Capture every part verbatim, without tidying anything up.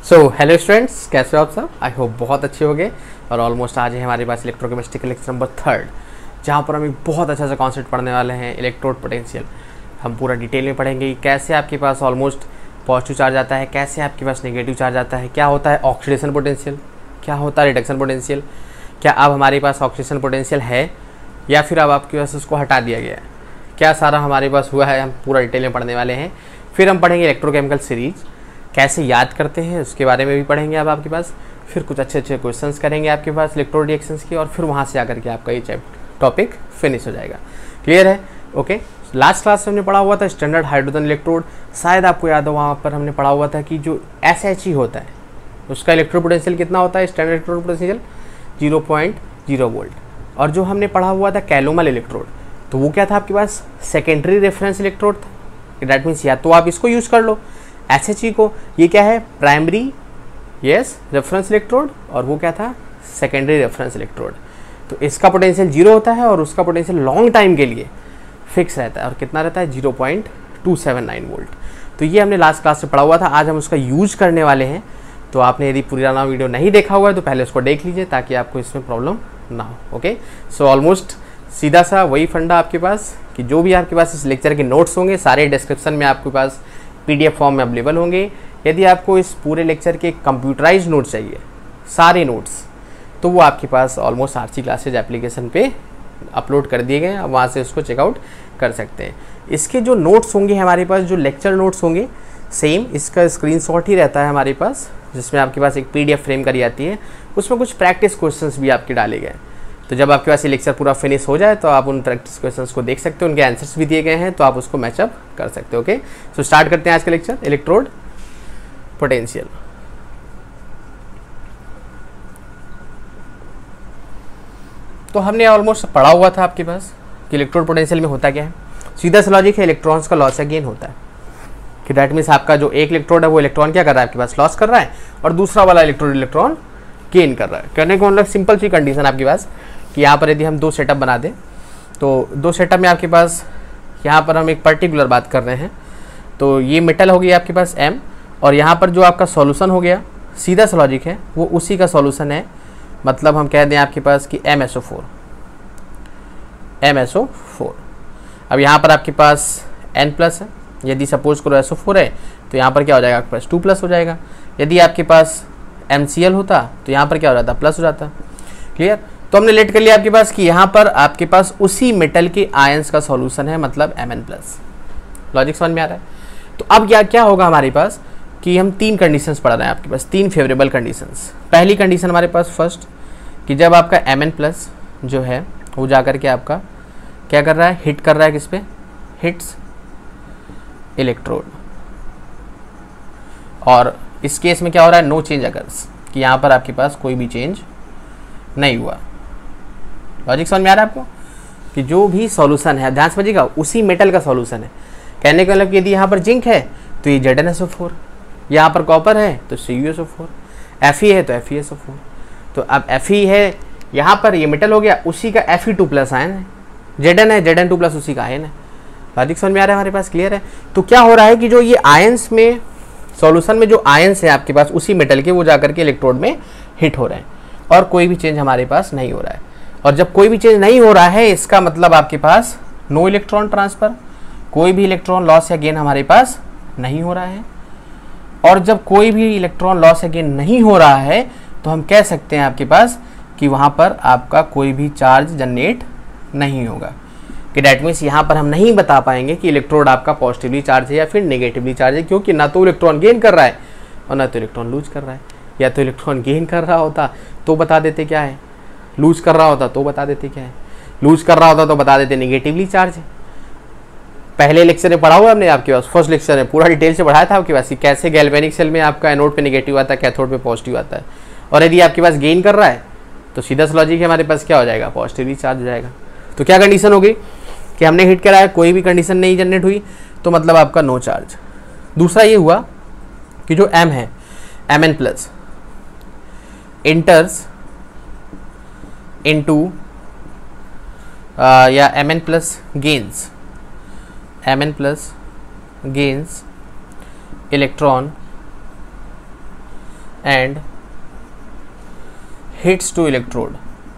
So hello students, कैसे हो आप सब? आई होप बहुत अच्छे हो गए। और ऑलमोस्ट आज है हमारे पास इलेक्ट्रोकेमिस्ट्री का लेक्चर नंबर थर्ड, जहाँ पर हम एक बहुत अच्छा सा कॉन्सेप्ट पढ़ने वाले हैं, इलेक्ट्रोड पोटेंशियल। हम पूरा डिटेल में पढ़ेंगे कैसे आपके पास ऑलमोस्ट पॉजिटिव चार्ज आता है, कैसे आपके पास नेगेटिव चार्ज आता है, क्या होता है ऑक्सीडेशन पोटेंशियल, क्या होता है रिडक्शन पोटेंशियल, क्या अब हमारे पास ऑक्सीडेशन पोटेंशियल है या फिर अब आपके पास उसको हटा दिया गया है, क्या सारा हमारे पास हुआ है, हम पूरा डिटेल में पढ़ने वाले हैं। फिर हम पढ़ेंगे इलेक्ट्रोकेमिकल सीरीज, कैसे याद करते हैं उसके बारे में भी पढ़ेंगे अब आपके पास। फिर कुछ अच्छे अच्छे क्वेश्चंस करेंगे आपके पास इलेक्ट्रोड रिएक्शंस की, और फिर वहाँ से आकर के आपका ये टॉपिक फिनिश हो जाएगा। क्लियर है? ओके। लास्ट क्लास में हमने पढ़ा हुआ था स्टैंडर्ड हाइड्रोजन इलेक्ट्रोड। शायद आपको याद हो, वहाँ पर हमने पढ़ा हुआ था कि जो एस एच ई होता है उसका इलेक्ट्रोड पोटेंशियल कितना होता है, standard electrode potential zero point zero volt. और जो हमने पढ़ा हुआ था कैलोमल इलेक्ट्रोड, तो वो क्या था आपके पास, सेकेंडरी रेफरेंस इलेक्ट्रोड था। दैट मीन्स या तो आप इसको यूज़ कर लो एस एच ई को, ये क्या है प्राइमरी यस रेफरेंस इलेक्ट्रोड, और वो क्या था सेकेंडरी रेफरेंस इलेक्ट्रोड। तो इसका पोटेंशियल जीरो होता है और उसका पोटेंशियल लॉन्ग टाइम के लिए फिक्स रहता है, और कितना रहता है zero point two seven nine volt. तो ये हमने लास्ट क्लास में पढ़ा हुआ था, आज हम उसका यूज करने वाले हैं। तो आपने यदि पुराना वीडियो नहीं देखा हुआ है तो पहले उसको देख लीजिए ताकि आपको इसमें प्रॉब्लम ना हो। ओके, सो ऑलमोस्ट सीधा सा वही फंडा आपके पास कि जो भी आपके पास इस लेक्चर के नोट्स होंगे सारे डिस्क्रिप्शन में आपके पास पीडीएफ फॉर्म में अवेलेबल होंगे। यदि आपको इस पूरे लेक्चर के कंप्यूटराइज नोट्स चाहिए, सारे नोट्स, तो वो आपके पास ऑलमोस्ट आरसी क्लासेज एप्लीकेशन पे अपलोड कर दिए गए हैं, वहाँ से उसको चेकआउट कर सकते हैं। इसके जो नोट्स होंगे हमारे पास, जो लेक्चर नोट्स होंगे, सेम इसका स्क्रीनशॉट ही रहता है हमारे पास, जिसमें आपके पास एक पीडीएफ फ्रेम करी जाती है, उसमें कुछ प्रैक्टिस क्वेश्चंस भी आपके डाले गए। तो जब आपके पास ये लेक्चर पूरा फिनिश हो जाए तो आप उन प्रैक्टिस क्वेश्चंस को देख सकते हो, उनके आंसर्स भी दिए गए हैं, तो आप उसको मैचअप कर सकते हो। ओके, सो स्टार्ट करते हैं आज का लेक्चर, इलेक्ट्रोड पोटेंशियल। तो हमने ऑलमोस्ट पढ़ा हुआ था आपके पास कि इलेक्ट्रोड पोटेंशियल में होता क्या है। सीधा सा लॉजिक है, इलेक्ट्रॉन्स का लॉस या गेन होता है। कि दैट मीन्स आपका जो एक इलेक्ट्रोड है वो इलेक्ट्रॉन क्या कर रहा है, आपके पास लॉस कर रहा है, और दूसरा वाला इलेक्ट्रोड इलेक्ट्रॉन गेन कर रहा है। करने का मतलब सिंपल सी कंडीशन आपके पास कि यहाँ पर यदि हम दो सेटअप बना दें, तो दो सेटअप में आपके पास यहाँ पर हम एक पर्टिकुलर बात कर रहे हैं, तो ये मेटल हो गया आपके पास M, और यहाँ पर जो आपका सॉल्यूशन हो गया, सीधा सा लॉजिक है, वो उसी का सॉल्यूशन है। मतलब हम कह दें आपके पास कि M S O four, M S O four. अब यहाँ पर आपके पास N प्लस है, यदि सपोज करो एस ओ फोर है तो यहाँ पर क्या हो जाएगा आपके पास टू प्लस हो जाएगा। यदि आपके पास एम सी एल होता तो यहाँ पर क्या हो जाता, प्लस हो जाता। क्लियर? तो हमने लेट कर लिया आपके पास कि यहाँ पर आपके पास उसी मेटल के आयंस का सॉल्यूशन है, मतलब एम एन प्लस। लॉजिक समझ में आ रहा है? तो अब क्या क्या होगा हमारे पास कि हम तीन कंडीशंस पढ़ रहे हैं आपके पास, तीन फेवरेबल कंडीशंस। पहली कंडीशन हमारे पास फर्स्ट कि जब आपका एम एन प्लस जो है वो जा कर के आपका क्या कर रहा है, हिट कर रहा है किस पे, हिट्स इलेक्ट्रोड। और इस केस में क्या हो रहा है, नो चेंज अगर्स, कि यहाँ पर आपके पास कोई भी चेंज नहीं हुआ। लॉजिक समझ में आ रहा है आपको कि जो भी सॉल्यूशन है, ध्यान समझिएगा, उसी मेटल का सॉल्यूशन है। कहने का मतलब कि यदि यहाँ पर जिंक है तो ये Z N S O four, यहाँ पर कॉपर है तो C U S O four, F E है तो F E S O four. तो अब एफ ई है यहाँ पर, ये मेटल हो गया, उसी का F E two plus ion है, जेड एन है, जेड एन टू प्लस उसी का आयन है। लॉजिक समझ में आ रहा है हमारे पास? क्लियर है? तो क्या हो रहा है कि जो ये आयंस में, सॉल्यूशन में जो आयंस है आपके पास उसी मेटल के, वो जाकर के इलेक्ट्रोड में हिट हो रहे हैं, और कोई भी चेंज हमारे पास नहीं हो रहा है। और जब कोई भी चेंज नहीं हो रहा है, इसका मतलब आपके पास नो इलेक्ट्रॉन ट्रांसफर, कोई भी इलेक्ट्रॉन लॉस या गेन हमारे पास नहीं हो रहा है। और जब कोई भी इलेक्ट्रॉन लॉस या गेन नहीं हो रहा है तो हम कह सकते हैं आपके पास कि वहाँ पर आपका कोई भी चार्ज जनरेट नहीं होगा। कि डैट मीन्स यहाँ पर हम नहीं बता पाएंगे कि इलेक्ट्रोड आपका पॉजिटिवली चार्ज है या फिर नेगेटिवली चार्ज है, क्योंकि ना तो इलेक्ट्रॉन गेन कर रहा है और ना तो इलेक्ट्रॉन लूज कर रहा है। या तो इलेक्ट्रॉन गेन कर रहा होता तो बता देते क्या है, लूज कर रहा होता तो बता देते क्या है, लूज कर रहा होता तो बता देते नेगेटिवली चार्ज है। पहले लेक्चर में पढ़ा हुआ हमने आपके पास, फर्स्ट लेक्चर में पूरा डिटेल से पढ़ाया था आपके पास कि कैसे गैल्वेनिक सेल में आपका एनोड पे नेगेटिव आता है, कैथोड पे पॉजिटिव आता है। और यदि आपके पास गेन कर रहा है तो सीधा सा लॉजिक है, हमारे पास क्या हो जाएगा, पॉजिटिवली चार्ज हो जाएगा। तो क्या कंडीशन होगी कि हमने हिट करा है, कोई भी कंडीशन नहीं जनरेट हुई, तो मतलब आपका नो चार्ज। दूसरा ये हुआ कि जो M है, M N plus enters into या M N plus gains, M N plus gains electron and hits to electrode.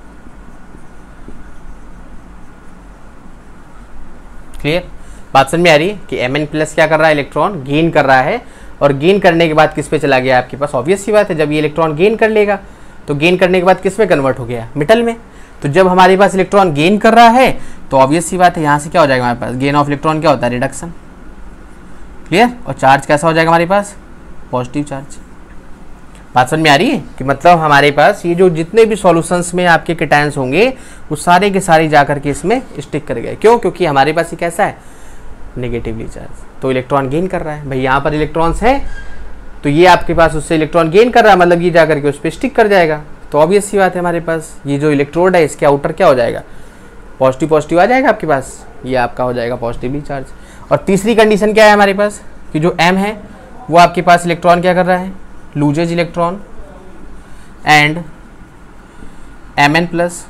Clear? बात समझ में आ रही है कि एम एन प्लस क्या कर रहा है, इलेक्ट्रॉन गेन कर रहा है, और गेन करने के बाद किस पे चला गया आपके पास, ऑब्वियस सी बात है जब ये इलेक्ट्रॉन गेन कर लेगा तो गेन करने के बाद किस में कन्वर्ट हो गया, मेटल में। तो जब हमारे पास इलेक्ट्रॉन गेन कर रहा है तो ऑब्वियस सी बात है यहाँ से क्या हो जाएगा हमारे पास, गेन ऑफ इलेक्ट्रॉन क्या होता है, रिडक्शन। क्लियर? और चार्ज कैसा हो जाएगा हमारे पास, पॉजिटिव चार्ज। बात समझ में आ रही है कि मतलब हमारे पास ये जो जितने भी सॉल्यूशंस में आपके केटायंस होंगे वो सारे के सारे जाकर के इसमें स्टिक कर गए। क्यों? क्योंकि हमारे पास ये कैसा है, नेगेटिवली चार्ज। तो इलेक्ट्रॉन गेन कर रहा है भाई, यहाँ पर इलेक्ट्रॉन्स हैं तो ये आपके पास उससे इलेक्ट्रॉन गेन कर रहा है, मतलब ये जाकर के उस पर स्टिक कर जाएगा। तो ऑब्वियस सी बात है हमारे पास ये जो इलेक्ट्रोड है इसके आउटर क्या हो जाएगा, पॉजिटिव पॉजिटिव आ जाएगा आपके पास, ये आपका हो जाएगा पॉजिटिवली चार्ज। और तीसरी कंडीशन क्या है हमारे पास कि जो M है वो आपके पास इलेक्ट्रॉन क्या कर रहा है, loses electron and M N plus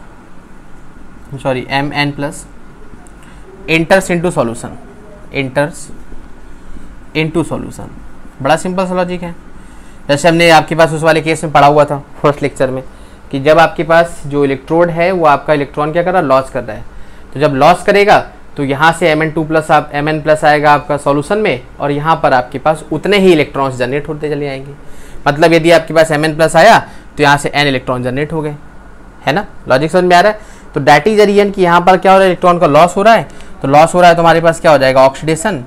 sorry M N plus enters into solution, enters into solution. बड़ा सिंपल सा लॉजिक है, जैसे हमने आपके पास उस वाले केस में पढ़ा हुआ था फर्स्ट लेक्चर में कि जब आपके पास जो इलेक्ट्रोड है वो आपका इलेक्ट्रॉन क्या कर रहा है, लॉस कर रहा है। तो जब लॉस करेगा तो यहाँ से एम एन टू प्लस आप एम एन प्लस आएगा आपका सॉल्यूशन में, और यहाँ पर आपके पास उतने ही इलेक्ट्रॉन्स जनरेट होते चले आएंगे। मतलब यदि आपके पास एम एन प्लस आया तो यहाँ से एन इलेक्ट्रॉन जनरेट हो गए, है ना, लॉजिक समझ में आ रहा है। तो डैट इज रीजन कि यहाँ पर क्या हो रहा है, इलेक्ट्रॉन का लॉस हो रहा है। तो लॉस हो रहा है तो हमारे पास क्या हो जाएगा, ऑक्सीडेशन,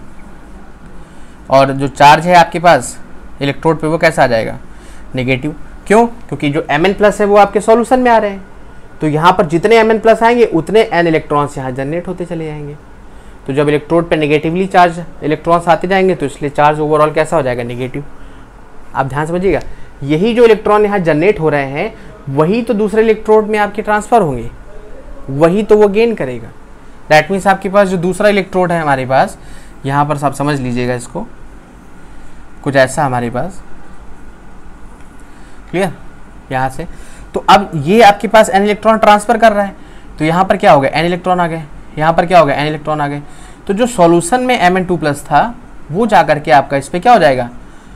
और जो चार्ज है आपके पास इलेक्ट्रोड पे वो कैसा आ जाएगा, नेगेटिव। क्यों? क्योंकि जो एम एन प्लस है वो आपके सॉल्यूशन में आ रहे हैं, तो यहाँ पर जितने एम एन प्लस आएंगे उतने एन इलेक्ट्रॉन्स यहाँ जनरेट होते चले जाएंगे। तो जब इलेक्ट्रोड पे नेगेटिवली चार्ज इलेक्ट्रॉन्स आते जाएंगे तो इसलिए चार्ज ओवरऑल कैसा हो जाएगा, नेगेटिव। आप ध्यान समझिएगा, यही जो इलेक्ट्रॉन यहाँ जनरेट हो रहे हैं वही तो दूसरे इलेक्ट्रोड में आपके ट्रांसफर होंगे, वही तो वो गेन करेगा। दैट मीन्स आपके पास जो दूसरा इलेक्ट्रोड है हमारे पास, यहाँ पर आप समझ लीजिएगा इसको कुछ ऐसा हमारे पास, क्लियर, यहाँ से। तो अब ये आपके पास एन इलेक्ट्रॉन ट्रांसफर कर रहा है, तो यहाँ पर क्या हो गया, एन इलेक्ट्रॉन आ गए, यहाँ पर क्या हो गया, एन इलेक्ट्रॉन आ गए। तो जो सॉल्यूशन में एम एन टू प्लस था वो जाकर के आपका इस पर क्या हो जाएगा,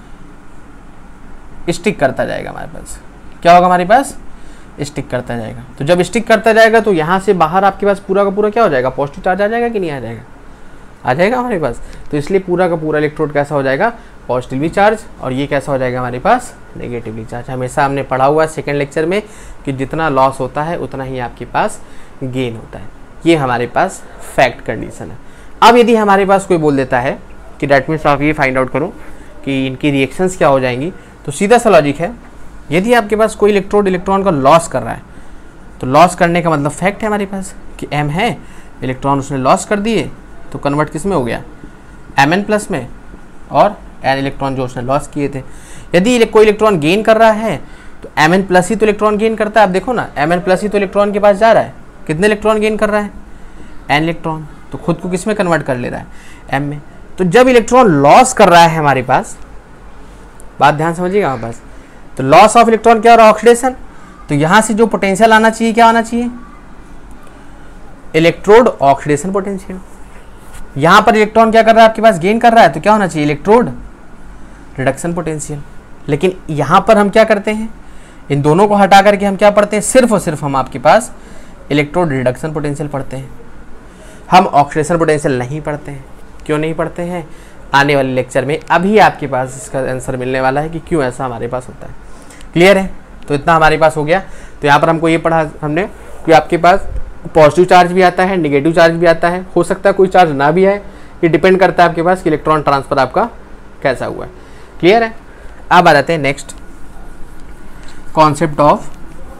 स्टिक करता जाएगा हमारे पास। क्या होगा हमारे पास, स्टिक करता जाएगा। तो जब स्टिक करता जाएगा तो यहाँ से बाहर आपके पास पूरा का पूरा क्या हो जाएगा, पॉजिटिव चार्ज आ जाएगा कि नहीं आ जाएगा, आ जाएगा हमारे पास। तो इसलिए पूरा का पूरा इलेक्ट्रोड कैसा हो जाएगा, पॉजिटिवली चार्ज, और ये कैसा हो जाएगा हमारे पास, नेगेटिवली चार्ज। हमेशा हमने पढ़ा हुआ है सेकेंड लेक्चर में कि जितना लॉस होता है उतना ही आपके पास गेन होता है। ये हमारे पास फैक्ट कंडीशन है। अब यदि हमारे पास कोई बोल देता है कि डैट मीन्स आप ये फाइंड आउट करो कि इनकी रिएक्शंस क्या हो जाएंगी, तो सीधा सा लॉजिक है, यदि आपके पास कोई इलेक्ट्रोड इलेक्ट्रॉन का लॉस कर रहा है तो लॉस करने का मतलब फैक्ट है हमारे पास कि एम है, इलेक्ट्रॉन उसने लॉस कर दिए तो कन्वर्ट किस में हो गया, एम एन प्लस में, और एन इलेक्ट्रॉन जो उसने लॉस किए थे। यदि कोई इलेक्ट्रॉन गेन कर रहा है तो एम एन प्लस ही तो इलेक्ट्रॉन गेन करता है। आप देखो ना, एम एन प्लस ही तो इलेक्ट्रॉन के पास जा रहा है, कितने इलेक्ट्रॉन गेन कर रहा है, एन इलेक्ट्रॉन। तो खुद को किस में कन्वर्ट कर ले रहा है, एम में। तो जब इलेक्ट्रॉन लॉस कर रहा है हमारे पास, बात ध्यान समझिएगा हमारे पास, तो लॉस ऑफ इलेक्ट्रॉन क्या हो रहा है, ऑक्सीडेशन। तो यहाँ से जो पोटेंशियल आना चाहिए क्या आना चाहिए, इलेक्ट्रोड ऑक्सीडेशन पोटेंशियल। यहाँ पर इलेक्ट्रॉन क्या कर रहा है आपके पास, गेन कर रहा है, तो क्या होना चाहिए, इलेक्ट्रोड रिडक्शन पोटेंशियल। लेकिन यहाँ पर हम क्या करते हैं, इन दोनों को हटा करके हम क्या पढ़ते हैं, सिर्फ और सिर्फ हम आपके पास इलेक्ट्रोड रिडक्शन पोटेंशियल पढ़ते हैं, हम ऑक्सीडेशन पोटेंशियल नहीं पढ़ते हैं। क्यों नहीं पढ़ते हैं, आने वाले लेक्चर में अभी आपके पास इसका आंसर मिलने वाला है कि क्यों ऐसा हमारे पास होता है। क्लियर है? तो इतना हमारे पास हो गया। तो यहाँ पर हमको ये पढ़ा हमने कि आपके पास पॉजिटिव चार्ज भी आता है, नेगेटिव चार्ज भी आता है, हो सकता है कोई चार्ज ना भी आए, ये डिपेंड करता है आपके पास कि इलेक्ट्रॉन ट्रांसफर आपका कैसा हुआ है। क्लियर है? अब आ जाते हैं next concept of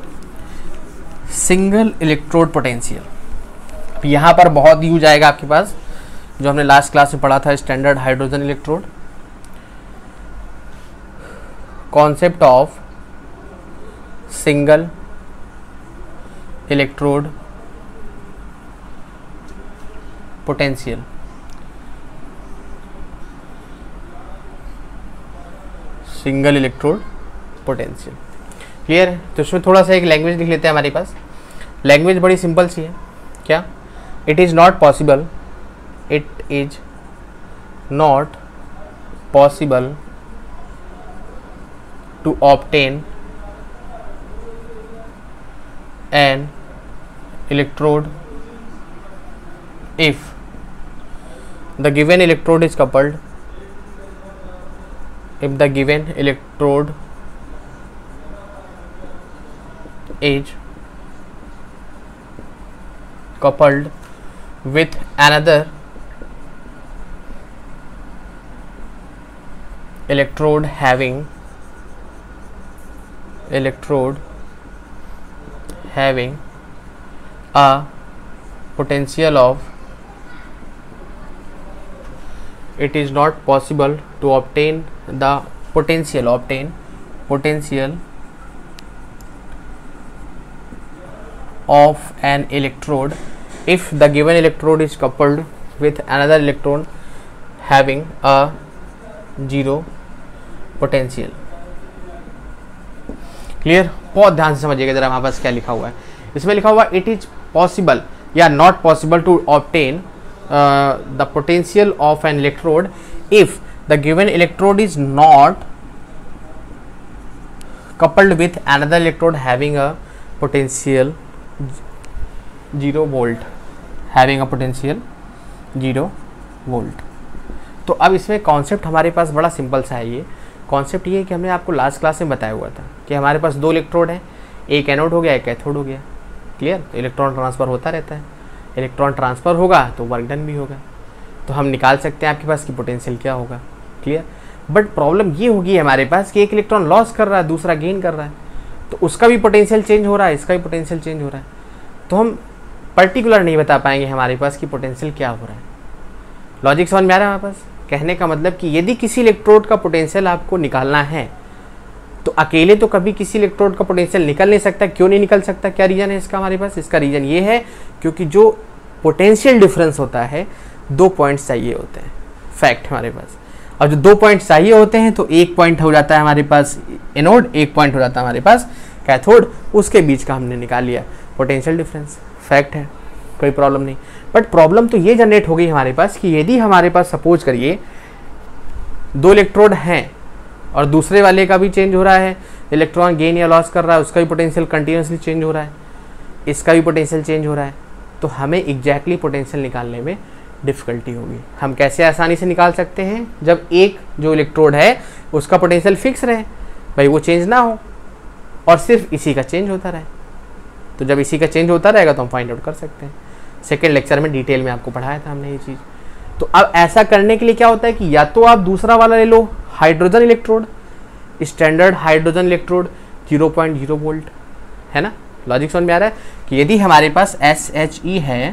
single electrode potential. यहाँ पर बहुत यूज आएगा आपके पास, जो हमने लास्ट क्लास में पढ़ा था, standard hydrogen electrode. Concept of single electrode potential. Single electrode potential. Clear है? तो इसमें थोड़ा सा एक लैंग्वेज लिख लेते हैं हमारे पास। लैंग्वेज बड़ी सिंपल सी है, क्या, it is not possible, it is not possible to obtain an electrode if the given electrode is coupled if the given electrode is coupled with another electrode having electrode having a potential of, it is not possible to obtain the potential obtain potential of an electrode if the given electrode is coupled with another electrode having a zero potential. Clear? बहुत ध्यान से समझिएगा जरा हमारे पास क्या लिखा हुआ है. इसमें लिखा हुआ इट इज पॉसिबल या not possible to obtain the potential of an electrode if the given electrode is not coupled with another electrode having a potential zero volt having a potential zero volt. तो अब इसमें concept हमारे पास बड़ा simple सा है. ये concept ये है कि हमने आपको लास्ट क्लास में बताया हुआ था कि हमारे पास दो इलेक्ट्रोड हैं, एक एनोड हो गया एक कैथोड हो गया. क्लियर? तो इलेक्ट्रॉन ट्रांसफ़र होता रहता है. इलेक्ट्रॉन ट्रांसफ़र होगा तो वर्क डन भी होगा. तो हम निकाल सकते हैं आपके पास की पोटेंशियल क्या होगा. क्लियर? बट प्रॉब्लम ये होगी हमारे पास कि एक इलेक्ट्रॉन लॉस कर रहा है दूसरा गेन कर रहा है, तो उसका भी पोटेंशियल चेंज हो रहा है, इसका भी पोटेंशियल चेंज हो रहा है. तो हम पर्टिकुलर नहीं बता पाएंगे हमारे पास कि पोटेंशियल क्या हो रहा है. लॉजिक समझ में आ रहा है हमारे पास? कहने का मतलब कि यदि किसी इलेक्ट्रोड का पोटेंशियल आपको निकालना है तो अकेले तो कभी किसी इलेक्ट्रोड का पोटेंशियल निकल नहीं सकता. क्यों नहीं निकल सकता? क्या रीज़न है इसका हमारे पास? इसका रीज़न ये है क्योंकि जो पोटेंशियल डिफरेंस होता है दो पॉइंट्स चाहिए होते हैं. फैक्ट हमारे पास. और जो दो पॉइंट चाहिए होते हैं तो एक पॉइंट हो जाता है हमारे पास एनोड, एक पॉइंट हो जाता है हमारे पास कैथोड. उसके बीच का हमने निकाल लिया पोटेंशियल डिफरेंस. फैक्ट है, कोई प्रॉब्लम नहीं. बट प्रॉब्लम तो ये जनरेट हो गई हमारे पास कि यदि हमारे पास सपोज करिए दो इलेक्ट्रोड हैं और दूसरे वाले का भी चेंज हो रहा है, इलेक्ट्रॉन गेन या लॉस कर रहा है, उसका भी पोटेंशियल कंटिन्यूसली चेंज हो रहा है, इसका भी पोटेंशियल चेंज हो रहा है, तो हमें एग्जैक्टली पोटेंशियल निकालने में डिफ़िकल्टी होगी. हम कैसे आसानी से निकाल सकते हैं? जब एक जो इलेक्ट्रोड है उसका पोटेंशियल फिक्स रहे, भाई वो चेंज ना हो और सिर्फ इसी का चेंज होता रहे. तो जब इसी का चेंज होता रहेगा तो हम फाइंड आउट कर सकते हैं. सेकेंड लेक्चर में डिटेल में आपको पढ़ाया था हमने ये चीज़. तो अब ऐसा करने के लिए क्या होता है कि या तो आप दूसरा वाला ले लो hydrogen electrode, standard hydrogen electrode zero point zero volt, है ना? लॉजिक समझ में आ रहा है कि यदि हमारे पास एस एच ई है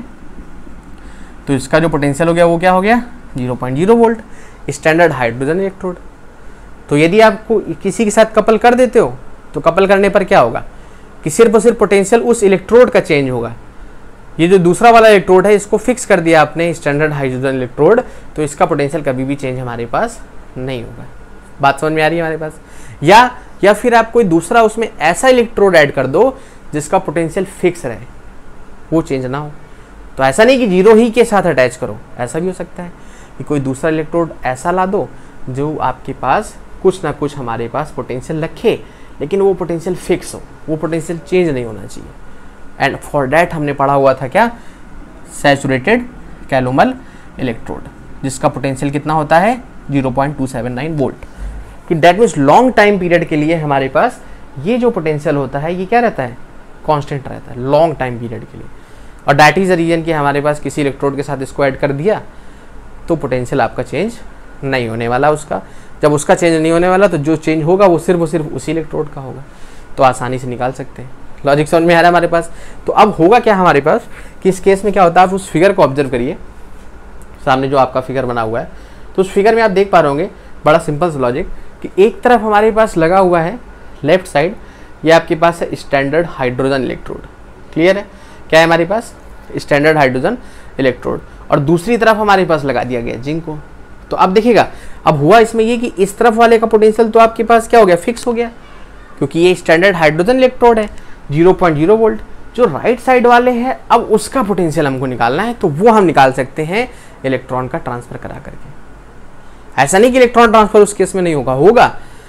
तो इसका जो पोटेंशियल हो गया वो क्या हो गया zero point zero volt, standard hydrogen electrode. तो यदि आपको किसी के साथ कपल कर देते हो तो कपल करने पर क्या होगा कि सिर्फ और सिर्फ पोटेंशियल उस इलेक्ट्रोड का चेंज होगा. ये जो दूसरा वाला इलेक्ट्रोड है इसको फिक्स कर दिया आपने स्टैंडर्ड हाइड्रोजन इलेक्ट्रोड, तो इसका पोटेंशियल कभी भी चेंज हमारे पास नहीं होगा. बात समझ में आ रही है हमारे पास? या या फिर आप कोई दूसरा उसमें ऐसा इलेक्ट्रोड ऐड कर दो जिसका पोटेंशियल फिक्स रहे, वो चेंज ना हो. तो ऐसा नहीं कि जीरो ही के साथ अटैच करो, ऐसा भी हो सकता है कि कोई दूसरा इलेक्ट्रोड ऐसा ला दो जो आपके पास कुछ ना कुछ हमारे पास पोटेंशियल रखे, लेकिन वो पोटेंशियल फिक्स हो, वो पोटेंशियल चेंज नहीं होना चाहिए. एंड फॉर डैट हमने पढ़ा हुआ था क्या? सैचुरेटेड कैलोमल इलेक्ट्रोड, जिसका पोटेंशियल कितना होता है zero point two seven nine volt. कि that means long time period के लिए हमारे पास ये जो पोटेंशियल होता है ये क्या रहता है? कांस्टेंट रहता है लॉन्ग टाइम पीरियड के लिए. और डैट इज़ द रीजन कि हमारे पास किसी इलेक्ट्रोड के साथ इसको ऐड कर दिया तो पोटेंशियल आपका चेंज नहीं होने वाला. उसका जब उसका चेंज नहीं होने वाला तो जो चेंज होगा वो सिर्फ और सिर्फ उसी इलेक्ट्रोड का होगा. तो आसानी से निकाल सकते हैं. लॉजिक समझ में आ रहा है हमारे पास? तो अब होगा क्या हमारे पास कि इस केस में क्या होता है, आप उस फिगर को ऑब्जर्व करिए सामने जो आपका फिगर बना हुआ है. तो उस फिगर में आप देख पा रहे होंगे बड़ा सिंपल सा लॉजिक कि एक तरफ हमारे पास लगा हुआ है लेफ्ट साइड, ये आपके पास है स्टैंडर्ड हाइड्रोजन इलेक्ट्रोड. क्लियर है? क्या है हमारे पास? Standard hydrogen electrode. और दूसरी तरफ हमारे पास लगा दिया गया जिंक को. तो अब देखिएगा अब हुआ इसमें ये कि इस तरफ वाले का पोटेंशियल तो आपके पास क्या हो गया? फिक्स हो गया, क्योंकि ये स्टैंडर्ड हाइड्रोजन इलेक्ट्रोड है ज़ीरो पॉइंट ज़ीरो वोल्ट. जो राइट साइड वाले हैं अब उसका पोटेंशियल हमको निकालना है, तो वो हम निकाल सकते हैं इलेक्ट्रॉन का ट्रांसफर करा करके. ऐसा नहीं कि इलेक्ट्रॉन ट्रांसफर उस केस में नहीं होगा, होगा,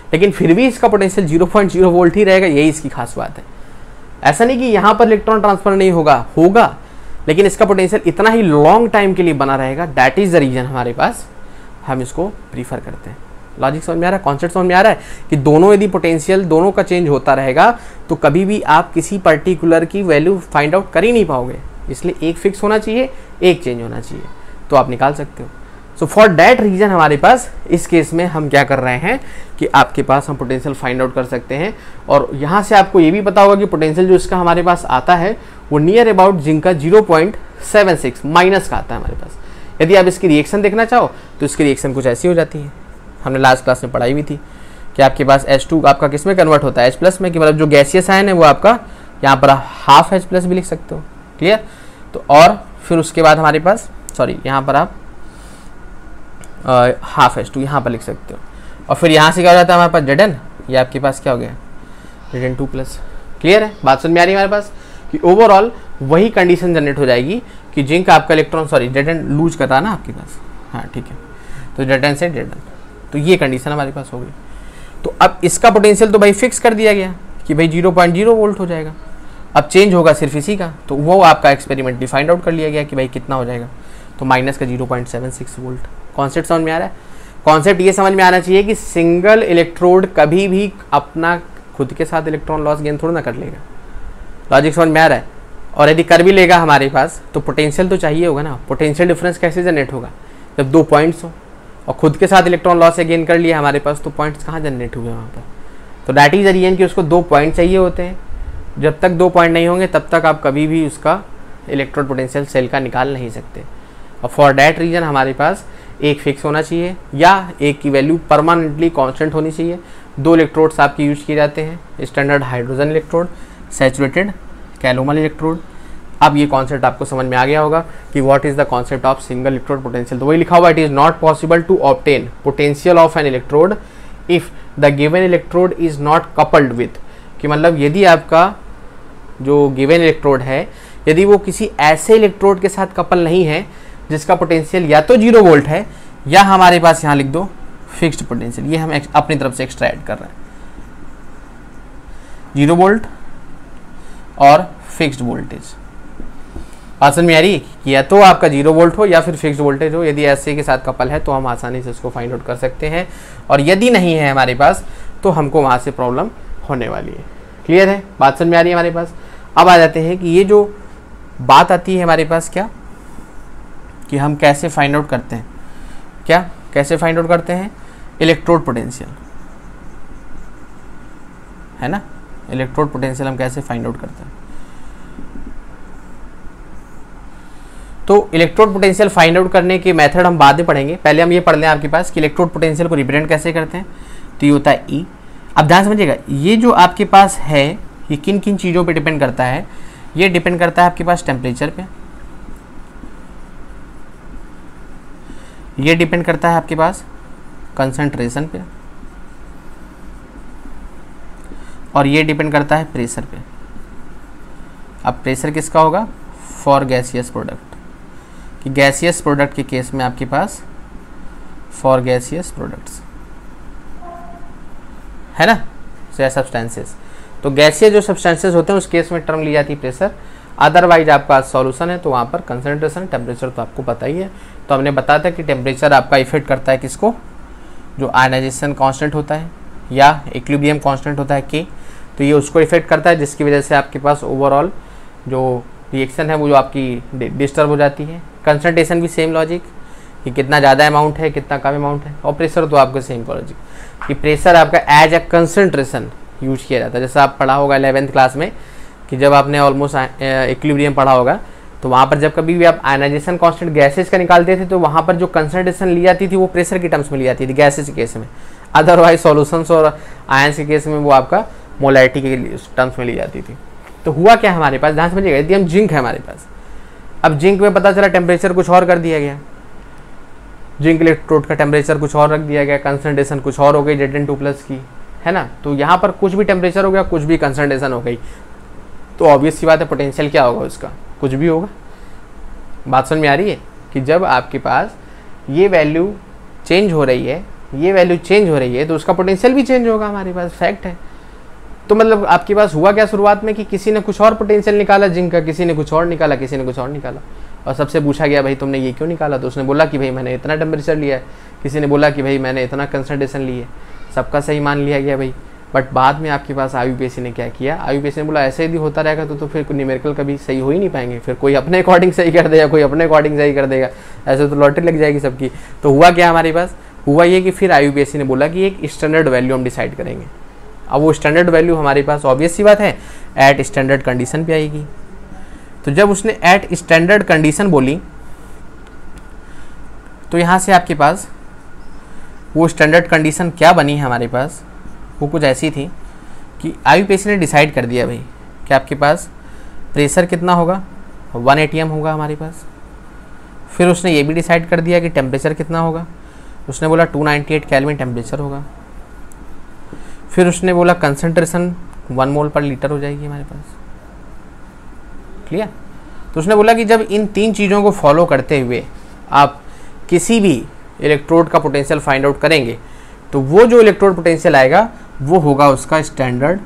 लेकिन फिर भी इसका potential zero point zero volt ही रहेगा, यही इसकी खास बात है। ऐसा नहीं कि यहाँ पर इलेक्ट्रॉन ट्रांसफर नहीं होगा, होगा, लेकिन इसका पोटेंशियल इतना ही लॉन्ग टाइम के लिए बना रहेगा। दैट इज द रीजन हमारे पास हम इसको प्रीफर करते हैं। लॉजिक समझ में आ रहा है, कॉन्सेप्ट समझ में आ रहा है कि दोनों यदि पोटेंशियल दोनों का चेंज होता रहेगा तो कभी भी आप किसी पर्टिकुलर की वैल्यू फाइंड आउट कर ही नहीं पाओगे। इसलिए एक फिक्स होना चाहिए, एक चेंज होना चाहिए, तो आप निकाल सकते हो। सो फॉर दैट रीजन हमारे पास इस केस में हम क्या कर रहे हैं कि आपके पास हम पोटेंशियल फाइंड आउट कर सकते हैं। और यहाँ से आपको ये भी पता होगा कि पोटेंशियल जो इसका हमारे पास आता है वो नियर अबाउट जिंक का zero point seven six minus का आता है हमारे पास। यदि आप इसकी रिएक्शन देखना चाहो तो इसकी रिएक्शन कुछ ऐसी हो जाती है, हमने लास्ट क्लास में पढ़ाई हुई थी कि आपके पास एच टू आपका किस में कन्वर्ट होता है, एच प्लस में, कि मतलब जो गैसियस आयन है वो आपका यहाँ पर हाफ एच प्लस भी लिख सकते हो। क्लियर? तो और फिर उसके बाद हमारे पास सॉरी यहाँ पर आप हाफ एच टू यहाँ पर लिख सकते हो। और फिर यहाँ से क्या हो जाता है हमारे पास जेड एन, ये आपके पास क्या हो गया Z N two plus. Clear है? बात समझ में आ रही है हमारे पास कि ओवरऑल वही कंडीशन जनरेट हो जाएगी कि जिंक आपका electron sorry Z N lose करता है ना आपके पास, हाँ ठीक है, तो जेड एन से जेड एन, तो ये कंडीशन हमारे पास हो गई। तो अब इसका पोटेंशियल तो भाई फिक्स कर दिया गया कि भाई ज़ीरो पॉइंट ज़ीरो वोल्ट हो जाएगा। अब चेंज होगा सिर्फ इसी का, तो वो आपका एक्सपेरिमेंटली फाइंड आउट कर लिया गया कि भाई कितना हो जाएगा, तो माइनस का zero point seven six volt. Concept समझ में आ रहा है? कॉन्सेप्ट ये समझ में आना चाहिए कि सिंगल इलेक्ट्रोड कभी भी अपना खुद के साथ इलेक्ट्रॉन लॉस गेन थोड़ा ना कर लेगा। लॉजिक समझ में आ रहा है? और यदि कर भी लेगा हमारे पास तो पोटेंशियल तो चाहिए होगा ना। पोटेंशियल डिफरेंस कैसे जनरेट होगा? जब दो पॉइंट्स हो और खुद के साथ इलेक्ट्रॉन लॉस गेन कर लिया हमारे पास, तो पॉइंट्स कहाँ जनरेट हुए वहाँ पर? तो दैट इज द रीजन कि उसको दो पॉइंट चाहिए होते हैं। जब तक दो पॉइंट नहीं होंगे तब तक आप कभी भी उसका इलेक्ट्रोड पोटेंशियल सेल का निकाल नहीं सकते। और फॉर दैट रीजन हमारे पास एक फिक्स होना चाहिए या एक की वैल्यू परमानेंटली कांस्टेंट होनी चाहिए। दो इलेक्ट्रोड्स आपके यूज किए जाते हैं, standard hydrogen electrode, saturated calomel electrode. अब ये कॉन्सेप्ट आपको समझ में आ गया होगा कि what is the concept of single electrode potential. तो वही लिखा हुआ, it is not possible to obtain potential of an electrode if the given electrode is not coupled with, कि मतलब यदि आपका जो गिवन इलेक्ट्रोड है यदि वो किसी ऐसे इलेक्ट्रोड के साथ कपल नहीं है जिसका पोटेंशियल या तो जीरो वोल्ट है या हमारे पास यहाँ लिख दो फिक्स्ड पोटेंशियल। ये हम अपनी तरफ से एक्स्ट्रा ऐड कर रहे हैं, जीरो वोल्ट और फिक्स्ड वोल्टेज। आसान में आ रही कि या तो आपका जीरो वोल्ट हो या फिर फिक्स्ड वोल्टेज हो। यदि ऐसे के साथ कपल है तो हम आसानी से उसको फाइंड आउट कर सकते हैं, और यदि नहीं है हमारे पास तो हमको वहाँ से प्रॉब्लम होने वाली है। क्लियर है? बात समझ में आ रही है हमारे पास? अब आ जाते हैं कि ये जो बात आती है हमारे पास क्या, कि हम कैसे फाइंड आउट करते हैं, क्या कैसे फाइंड आउट करते हैं इलेक्ट्रोड पोटेंशियल, है ना। इलेक्ट्रोड पोटेंशियल हम कैसे फाइंड आउट करते हैं? तो इलेक्ट्रोड पोटेंशियल फाइंड आउट करने के मेथड हम बाद में पढ़ेंगे। पहले हम ये पढ़ लें आपके पास कि इलेक्ट्रोड पोटेंशियल को रिप्रेजेंट कैसे करते हैं। तो ये होता है ई। अब ध्यान समझिएगा, ये जो आपके पास है ये किन किन चीज़ों पे डिपेंड करता है। ये डिपेंड करता है आपके पास टेम्परेचर पे, ये डिपेंड करता है आपके पास कंसंट्रेशन पे, और ये डिपेंड करता है प्रेशर पे। अब प्रेशर किसका होगा? फॉर गैसियस प्रोडक्ट, कि गैसियस प्रोडक्ट के केस में आपके पास फॉर गैसियस प्रोडक्ट्स है ना, से सब्सटेंसेस। तो गैसियस जो सब्सटेंसेस होते हैं उस केस में टर्म ली जाती है प्रेशर। अदरवाइज आपका सॉल्यूशन है तो वहाँ पर कंसंट्रेशन, टेम्परेचर तो आपको पता ही है। तो हमने बताया था कि टेम्परेचर आपका इफेक्ट करता है किसको? जो आयनाइजेशन कांस्टेंट होता है या इक्विलिब्रियम कांस्टेंट होता है के, तो ये उसको इफेक्ट करता है, जिसकी वजह से आपके पास ओवरऑल जो रिएक्शन है वो जो आपकी डिस्टर्ब हो जाती है। कंसंट्रेशन भी सेम लॉजिक, कि कितना ज़्यादा अमाउंट है कितना कम अमाउंट है। और प्रेशर तो आपका सेम लॉजिक, कि प्रेशर आपका एज अ कंसंट्रेशन यूज किया जाता है। जैसा आप पढ़ा होगा इलेवेंथ क्लास में कि जब आपने ऑलमोस्ट इक्विलिब्रियम पढ़ा होगा तो वहाँ पर जब कभी भी आप आयनाइजेशन कांस्टेंट गैसेस का निकालते थे तो वहाँ पर जो कंसंट्रेशन ली जाती थी वो प्रेशर की टर्म्स में ली जाती थी गैसेस के केस में। अदरवाइज सॉल्यूशंस और आयंस के केस में वो आपका मोलैरिटी के टर्म्स में ली जाती थी। तो हुआ क्या हमारे पास, ध्यान समझिएगा, यदि हम जिंक है हमारे पास, अब जिंक में पता चला टेम्परेचर कुछ और कर दिया गया, जिंक इलेक्ट्रोड का टेम्परेचर कुछ और रख दिया गया, कंसंट्रेशन कुछ और हो गई जेड एन टू प्लस की, है ना। तो यहाँ पर कुछ भी टेम्परेचर हो गया, कुछ भी कंसंट्रेशन हो गई, तो ऑब्वियस सी बात है पोटेंशियल क्या होगा उसका, कुछ भी होगा। बात समझ में आ रही है कि जब आपके पास ये वैल्यू चेंज हो रही है ये वैल्यू चेंज हो रही है तो उसका पोटेंशियल भी चेंज होगा हमारे पास, फैक्ट है। तो मतलब आपके पास हुआ क्या शुरुआत में कि किसी ने कुछ और पोटेंशियल निकाला जिंक का, किसी ने कुछ और निकाला, किसी ने कुछ और निकाला, और सबसे पूछा गया भाई तुमने ये क्यों निकाला, तो उसने बोला कि भाई मैंने इतना टेम्परेचर लिया है, किसी ने बोला कि भाई मैंने इतना कंसंट्रेशन ली है, सबका सही मान लिया गया भाई। बट बाद में आपके पास आईयूपीएसी ने क्या किया, आईयूपीएसी ने बोला ऐसे यदि होता रहेगा तो तो फिर न्यूमेरिकल कभी सही हो ही नहीं पाएंगे, फिर कोई अपने अकॉर्डिंग सही कर देगा, कोई अपने अकॉर्डिंग सही कर देगा, ऐसे तो लॉटरी लग जाएगी सबकी। तो हुआ क्या हमारे पास, हुआ ये कि फिर आईयूपीएसी ने बोला कि एक स्टैंडर्ड वैल्यू हम डिसाइड करेंगे। अब वो स्टैंडर्ड वैल्यू हमारे पास ऑब्वियस सी बात है एट स्टैंडर्ड कंडीशन पे आएगी। तो जब उसने एट स्टैंडर्ड कंडीशन बोली तो यहाँ से आपके पास वो स्टैंडर्ड कंडीशन क्या बनी है हमारे पास, वो कुछ ऐसी थी कि आईयूपीएसी ने डिसाइड कर दिया भाई कि आपके पास प्रेशर कितना होगा, वन एटीएम होगा हमारे पास। फिर उसने ये भी डिसाइड कर दिया कि टेम्परेचर कितना होगा, उसने बोला two ninety eight kelvin temperature होगा। फिर उसने बोला कंसंट्रेशन वन मोल पर लीटर हो जाएगी हमारे पास, क्लियर। तो उसने बोला कि जब इन तीन चीज़ों को फॉलो करते हुए आप किसी भी इलेक्ट्रोड का पोटेंशियल फाइंड आउट करेंगे तो वो जो इलेक्ट्रोड पोटेंशियल आएगा वो होगा उसका स्टैंडर्ड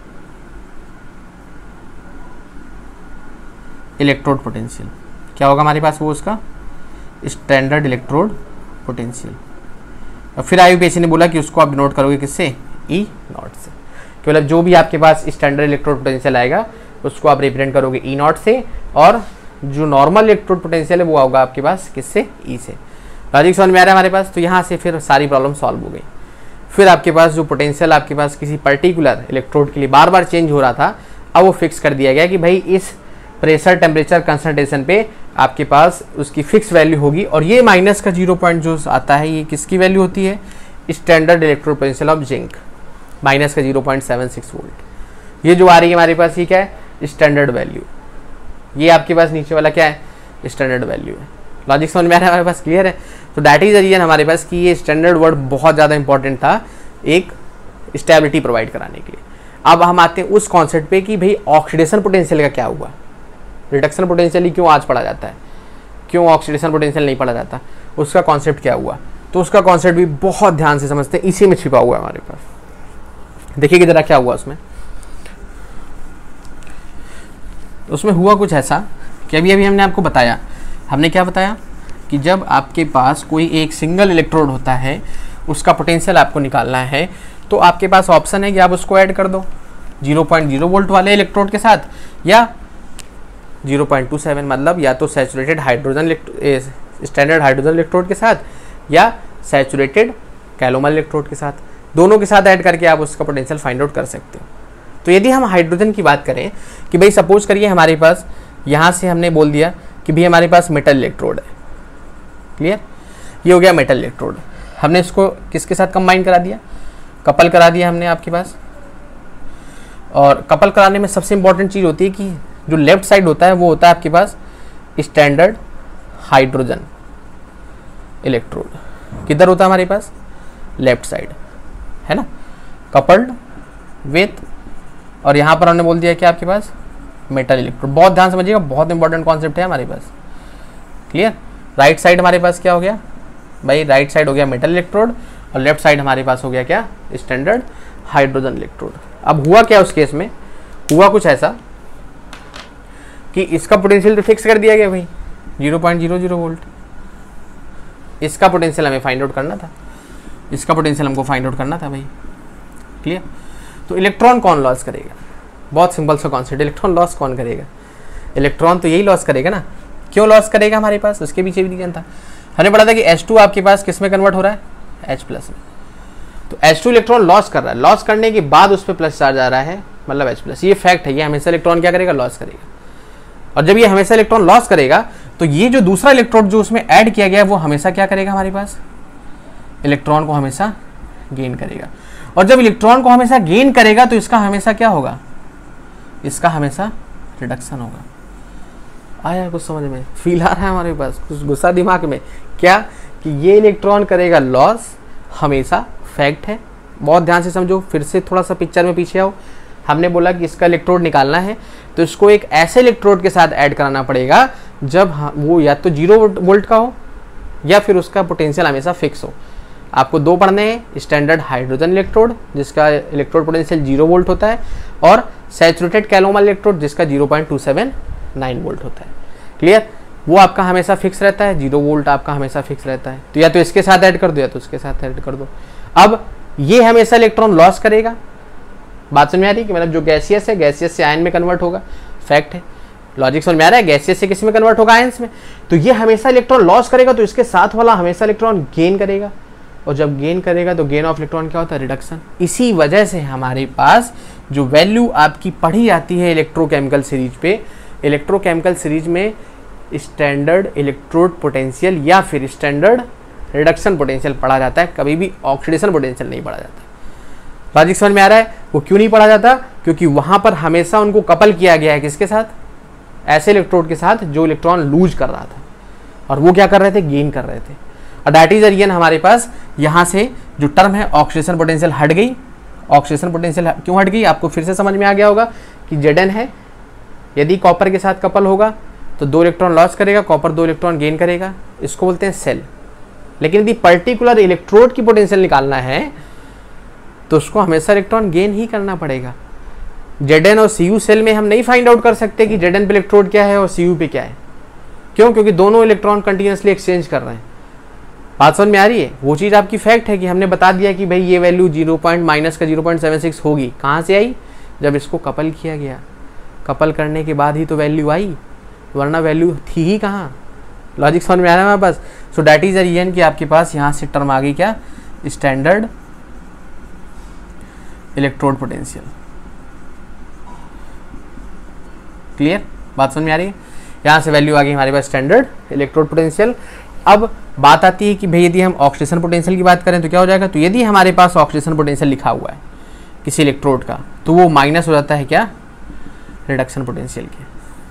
इलेक्ट्रोड पोटेंशियल। क्या होगा हमारे पास, वो उसका स्टैंडर्ड इलेक्ट्रोड पोटेंशियल। और फिर आईयूपीएसी ने बोला कि उसको आप डिनोट करोगे किससे, ई नॉट से, कि मतलब जो भी आपके पास स्टैंडर्ड इलेक्ट्रोड पोटेंशियल आएगा उसको आप रिप्रेजेंट करोगे ई नॉट से, और जो नॉर्मल इलेक्ट्रोड पोटेंशियल है वो होगा आपके पास किससे, ई से। लॉजिक समझ में आ रहा है हमारे पास। तो यहाँ से फिर सारी प्रॉब्लम सॉल्व हो गई। फिर आपके पास जो पोटेंशियल आपके पास किसी पर्टिकुलर इलेक्ट्रोड के लिए बार बार चेंज हो रहा था, अब वो फिक्स कर दिया गया कि भाई इस प्रेशर टेम्परेचर कंसंट्रेशन पे आपके पास उसकी फिक्स वैल्यू होगी। और ये माइनस का जीरो पॉइंट जो आता है ये किसकी वैल्यू होती है, standard electrode potential of zinc, minus का zero point seven six volt. ये जो आ रही है हमारे पास ये क्या है, स्टैंडर्ड वैल्यू। ये आपके पास नीचे वाला क्या है, स्टैंडर्ड वैल्यू है। लॉजिक समझ में आ रहा है हमारे पास, क्लियर है। तो दैट इज द रीजन हमारे पास कि ये स्टैंडर्ड वर्ड बहुत ज़्यादा इंपॉर्टेंट था एक स्टेबिलिटी प्रोवाइड कराने के लिए। अब हम आते हैं उस कॉन्सेप्ट पे कि भाई ऑक्सीडेशन पोटेंशियल का क्या हुआ, रिडक्शन पोटेंशियल ही क्यों आज पढ़ा जाता है, क्यों ऑक्सीडेशन पोटेंशियल नहीं पढ़ा जाता, उसका कॉन्सेप्ट क्या हुआ। तो उसका कॉन्सेप्ट भी बहुत ध्यान से समझते हैं, इसी में छिपा हुआ है हमारे पास। देखिए कि जरा क्या हुआ उसमें। उसमें हुआ कुछ ऐसा कि अभी अभी हमने आपको बताया, हमने क्या बताया कि जब आपके पास कोई एक सिंगल इलेक्ट्रोड होता है उसका पोटेंशियल आपको निकालना है तो आपके पास ऑप्शन है कि आप उसको ऐड कर दो जीरो पॉइंट जीरो वोल्ट वाले इलेक्ट्रोड के साथ, या जीरो पॉइंट टू सेवन मतलब या तो saturated hydrogen standard hydrogen electrode के साथ या सैचुरेटेड कैलोमल इलेक्ट्रोड के साथ, दोनों के साथ ऐड करके आप उसका पोटेंशियल फाइंड आउट कर सकते हो। तो यदि हम हाइड्रोजन की बात करें कि भाई सपोज करिए हमारे पास यहाँ से हमने बोल दिया कि भाई हमारे पास मेटल इलेक्ट्रोड है, क्लियर, ये हो गया मेटल इलेक्ट्रोड। हमने इसको किसके साथ कंबाइन करा दिया, कपल करा दिया हमने आपके पास। और कपल कराने में सबसे इंपॉर्टेंट चीज़ होती है कि जो लेफ्ट साइड होता है वो होता है आपके पास स्टैंडर्ड हाइड्रोजन इलेक्ट्रोड। किधर होता है हमारे पास, लेफ्ट साइड, है ना, कपल्ड विथ, और यहाँ पर हमने बोल दिया कि आपके पास मेटल इलेक्ट्रोड। बहुत ध्यान समझिएगा, बहुत इंपॉर्टेंट कॉन्सेप्ट है हमारे पास, क्लियर। राइट साइड हमारे पास क्या हो गया भाई, राइट साइड हो गया मेटल इलेक्ट्रोड और लेफ्ट साइड हमारे पास हो गया क्या, स्टैंडर्ड हाइड्रोजन इलेक्ट्रोड। अब हुआ क्या उस केस में, हुआ कुछ ऐसा कि इसका पोटेंशियल तो फिक्स कर दिया गया भाई zero point zero zero volt. इसका पोटेंशियल हमें फाइंड आउट करना था, इसका पोटेंशियल हमको फाइंड आउट करना था भाई, क्लियर। तो इलेक्ट्रॉन कौन लॉस करेगा, बहुत सिंपल सा कॉन्सेप्ट, इलेक्ट्रॉन लॉस कौन करेगा, इलेक्ट्रॉन तो यही लॉस करेगा ना। क्यों लॉस करेगा हमारे पास, उसके पीछे भी रीजन था। हमने पढ़ा था कि एच टू आपके पास किस में कन्वर्ट हो रहा है, H प्लस में। तो एच टू इलेक्ट्रॉन लॉस कर रहा है, लॉस करने के बाद उस पर प्लस चार्ज आ रहा है, मतलब H प्लस। ये फैक्ट है, ये हमेशा इलेक्ट्रॉन क्या करेगा, लॉस करेगा। और जब ये हमेशा इलेक्ट्रॉन लॉस करेगा तो ये जो दूसरा इलेक्ट्रोड जो उसमें ऐड किया गया है वो हमेशा क्या करेगा हमारे पास, इलेक्ट्रॉन को हमेशा गेन करेगा। और जब इलेक्ट्रॉन को हमेशा गेन करेगा तो इसका हमेशा क्या होगा, इसका हमेशा रिडक्शन होगा। आया कुछ समझ में, फील आ रहा है हमारे पास, कुछ गुस्सा दिमाग में, क्या कि ये इलेक्ट्रॉन करेगा लॉस हमेशा, फैक्ट है। बहुत ध्यान से समझो, फिर से थोड़ा सा पिक्चर में पीछे आओ। हमने बोला कि इसका इलेक्ट्रोड निकालना है तो इसको एक ऐसे इलेक्ट्रोड के साथ ऐड कराना पड़ेगा जब वो या तो जीरो वोल्ट का हो या फिर उसका पोटेंशियल हमेशा फिक्स हो। आपको दो पढ़ने हैं, स्टैंडर्ड हाइड्रोजन इलेक्ट्रोड जिसका इलेक्ट्रोड पोटेंशियल जीरो वोल्ट होता है, और सैचुरेटेड कैलोमल इलेक्ट्रोड जिसका zero point two seven nine volt होता है। क्लियर? वो आपका हमेशा फिक्स रहता है, जीरो वोल्ट आपका हमेशा फिक्स रहता है। तो या तो इसके साथ ऐड कर दो या तो उसके साथ ऐड कर दो। अब ये हमेशा इलेक्ट्रॉन लॉस करेगा, बात समझ में आ रही है कि मतलब जो गैसियस है गैसियस से आयन में कन्वर्ट होगा, फैक्ट है, लॉजिक समझ में आ रहा है, गैसियस से किस में कन्वर्ट होगा, आयंस में। तो ये हमेशा इलेक्ट्रॉन लॉस करेगा, तो इसके साथ वाला हमेशा इलेक्ट्रॉन गेन करेगा, और जब गेन करेगा तो गेन ऑफ इलेक्ट्रॉन क्या होता है, रिडक्शन। इसी वजह से हमारे पास जो वैल्यू आपकी पढ़ी जाती है इलेक्ट्रोकेमिकल सीरीज पे, इलेक्ट्रोकेमिकल सीरीज में स्टैंडर्ड इलेक्ट्रोड पोटेंशियल या फिर स्टैंडर्ड रिडक्शन पोटेंशियल पढ़ा जाता है, कभी भी ऑक्सीडेशन पोटेंशियल नहीं पढ़ा जाता। लॉजिक समझ में आ रहा है? वो क्यों नहीं पढ़ा जाता? क्योंकि वहां पर हमेशा उनको कपल किया गया है, किसके साथ, ऐसे इलेक्ट्रोड के साथ जो इलेक्ट्रॉन लूज कर रहा था, और वो क्या कर रहे थे, गेन कर रहे थे। और दैट इज द रीजन हमारे पास यहाँ से जो टर्म है ऑक्सीडेशन पोटेंशियल हट गई। ऑक्सीडेशन पोटेंशियल क्यों हट गई, आपको फिर से समझ में आ गया होगा कि जेड एन है, यदि कॉपर के साथ कपल होगा तो दो इलेक्ट्रॉन लॉस करेगा, कॉपर दो इलेक्ट्रॉन गेन करेगा, इसको बोलते हैं सेल। लेकिन यदि पर्टिकुलर इलेक्ट्रोड की पोटेंशियल निकालना है तो उसको हमेशा इलेक्ट्रॉन गेन ही करना पड़ेगा। जेड एन और सी यू सेल में हम नहीं फाइंड आउट कर सकते कि जेड एन पे इलेक्ट्रोड क्या है और सी यू पे क्या है। क्यों? क्योंकि दोनों इलेक्ट्रॉन कंटिन्यूसली एक्सचेंज कर रहे हैं। बात समझ में आ रही है? वो चीज़ आपकी फैक्ट है कि हमने बता दिया कि भाई ये वैल्यू जीरो पॉइंट माइनस का जीरो पॉइंट सेवन सिक्स होगी। कहाँ से आई? जब इसको कपल किया गया, कपल करने के बाद ही तो वैल्यू आई, वरना वैल्यू थी ही कहाँ। लॉजिक समझ में आ रहा है हमारे पास? So that is the reason कि आपके पास यहाँ से टर्म आ गई क्या, स्टैंडर्ड इलेक्ट्रोड पोटेंशियल। क्लियर? बात समझ में आ रही है? यहाँ से वैल्यू आ गई हमारे पास स्टैंडर्ड इलेक्ट्रोड पोटेंशियल। अब बात आती है कि भाई यदि हम ऑक्सीडेशन पोटेंशियल की बात करें तो क्या हो जाएगा। तो यदि हमारे पास ऑक्सीडेशन पोटेंशियल लिखा हुआ है किसी इलेक्ट्रोड का, तो वो माइनस हो जाता है क्या, रिडक्शन पोटेंशियल के।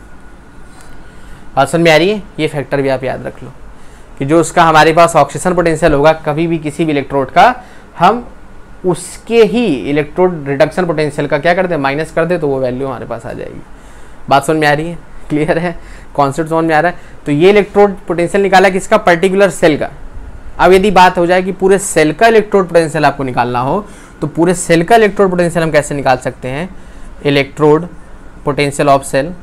बात समझ में आ रही है? ये फैक्टर भी आप याद रख लो कि जो उसका हमारे पास ऑक्सीडेशन पोटेंशियल होगा कभी भी किसी भी इलेक्ट्रोड का, हम उसके ही इलेक्ट्रोड रिडक्शन पोटेंशियल का क्या कर दे, माइनस कर दे, तो वो वैल्यू हमारे पास आ जाएगी। बात समझ में आ रही है? क्लियर है? कॉन्सेप्ट समझ में आ रहा है? तो ये इलेक्ट्रोड पोटेंशियल निकाला किसका, पर्टिकुलर सेल का। अब यदि बात हो जाए कि पूरे सेल का इलेक्ट्रोड पोटेंशियल आपको निकालना हो, तो पूरे सेल का इलेक्ट्रोड पोटेंशियल हम कैसे निकाल सकते हैं, इलेक्ट्रोड पोटेंशियल ऑफ सेल।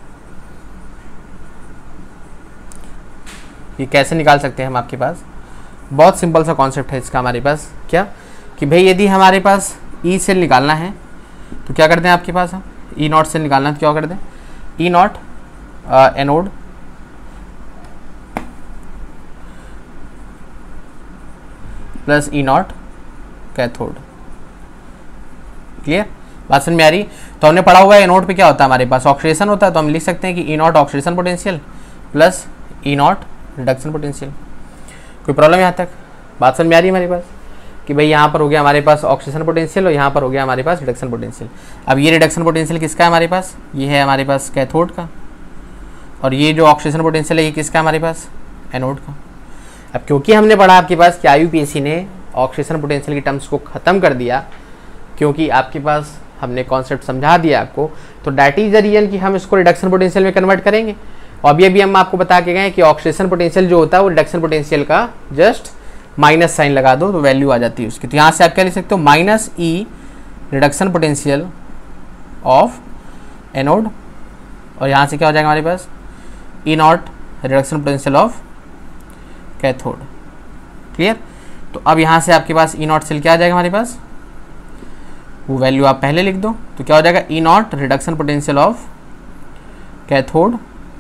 ये कैसे निकाल सकते हैं हम, आपके पास बहुत सिंपल सा कॉन्सेप्ट है इसका हमारे पास, क्या कि भाई यदि हमारे पास ई सेल निकालना है तो क्या करते हैं आपके पास, हम ई नॉट सेल निकालना है तो क्या करते हैं, E naught anode plus E naught cathode. Clear? बात समझ में आ रही? तो हमने पढ़ा हुआ है एनोड पे क्या होता है हमारे पास, ऑक्सीडेशन होता है, तो हम लिख सकते हैं कि E naught oxidation potential plus E naught reduction potential. कोई प्रॉब्लम यहाँ तक? बात समझ में आ रही है हमारे पास कि भाई यहाँ पर हो गया हमारे पास ऑक्सीडेशन पोटेंशियल और यहाँ पर हो गया हमारे पास रिडक्शन पोटेंशियल। अब ये रिडक्शन पोटेंशियल किसका है हमारे पास, ये है हमारे पास कैथोड का, और ये जो ऑक्सीडेशन पोटेंशियल है ये किसका है हमारे पास, एनोड का। अब क्योंकि हमने पढ़ा आपके पास कि आईयूपीएसी ने ऑक्सीडेशन पोटेंशियल की टर्म्स को ख़त्म कर दिया, क्योंकि आपके पास हमने कॉन्सेप्ट समझा दिया आपको, तो डैट इज द रीजन कि हम इसको रिडक्शन पोटेंशियल में कन्वर्ट करेंगे। और अभी अभी हम आपको बता के गए कि ऑक्सीडेशन पोटेंशियल जो होता है वो रिडक्शन पोटेंशियल का जस्ट माइनस साइन लगा दो तो वैल्यू आ जाती है उसकी। तो यहाँ से आप क्या लिख सकते हो, minus E reduction potential of anode, और यहाँ से क्या हो जाएगा हमारे पास, E naught reduction potential of cathode. Clear? तो अब यहाँ से आपके पास ई नॉट सेल क्या आ जाएगा हमारे पास, वो वैल्यू आप पहले लिख दो, तो क्या हो जाएगा, E naught reduction potential of cathode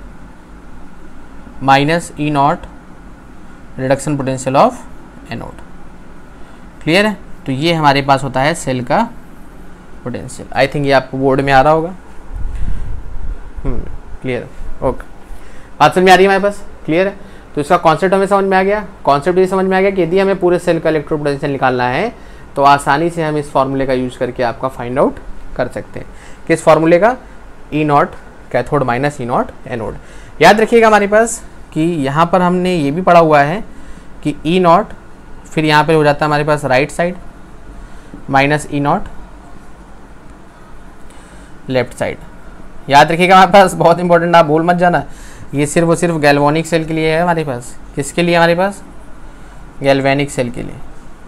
minus E naught reduction potential of anode. Clear है? तो ये हमारे पास होता है सेल का पोटेंशियल। आई थिंक ये आपको बोर्ड में आ रहा होगा। हम्म क्लियर? ओके, बात समझ में आ रही है हमारे पास? क्लियर है? तो इसका कॉन्सेप्ट हमें समझ में आ गया। कॉन्सेप्ट ये समझ में आ गया कि यदि हमें पूरे सेल का इलेक्ट्रो पोटेंशियल निकालना है तो आसानी से हम इस फॉर्मूले का यूज करके आपका फाइंड आउट कर सकते हैं। किस फॉर्मूले का, E naught cathode minus E naught anode. याद रखिएगा हमारे पास कि यहाँ पर हमने ये भी पढ़ा हुआ है कि ई नॉट, फिर यहाँ पे हो जाता है हमारे पास right side minus E naught left side. याद रखिएगा हमारे पास, बहुत इंपॉर्टेंट, आप भूल मत जाना। ये सिर्फ और सिर्फ गैल्वेनिक सेल के लिए है हमारे पास। किसके लिए हमारे पास, गैल्वेनिक सेल के लिए।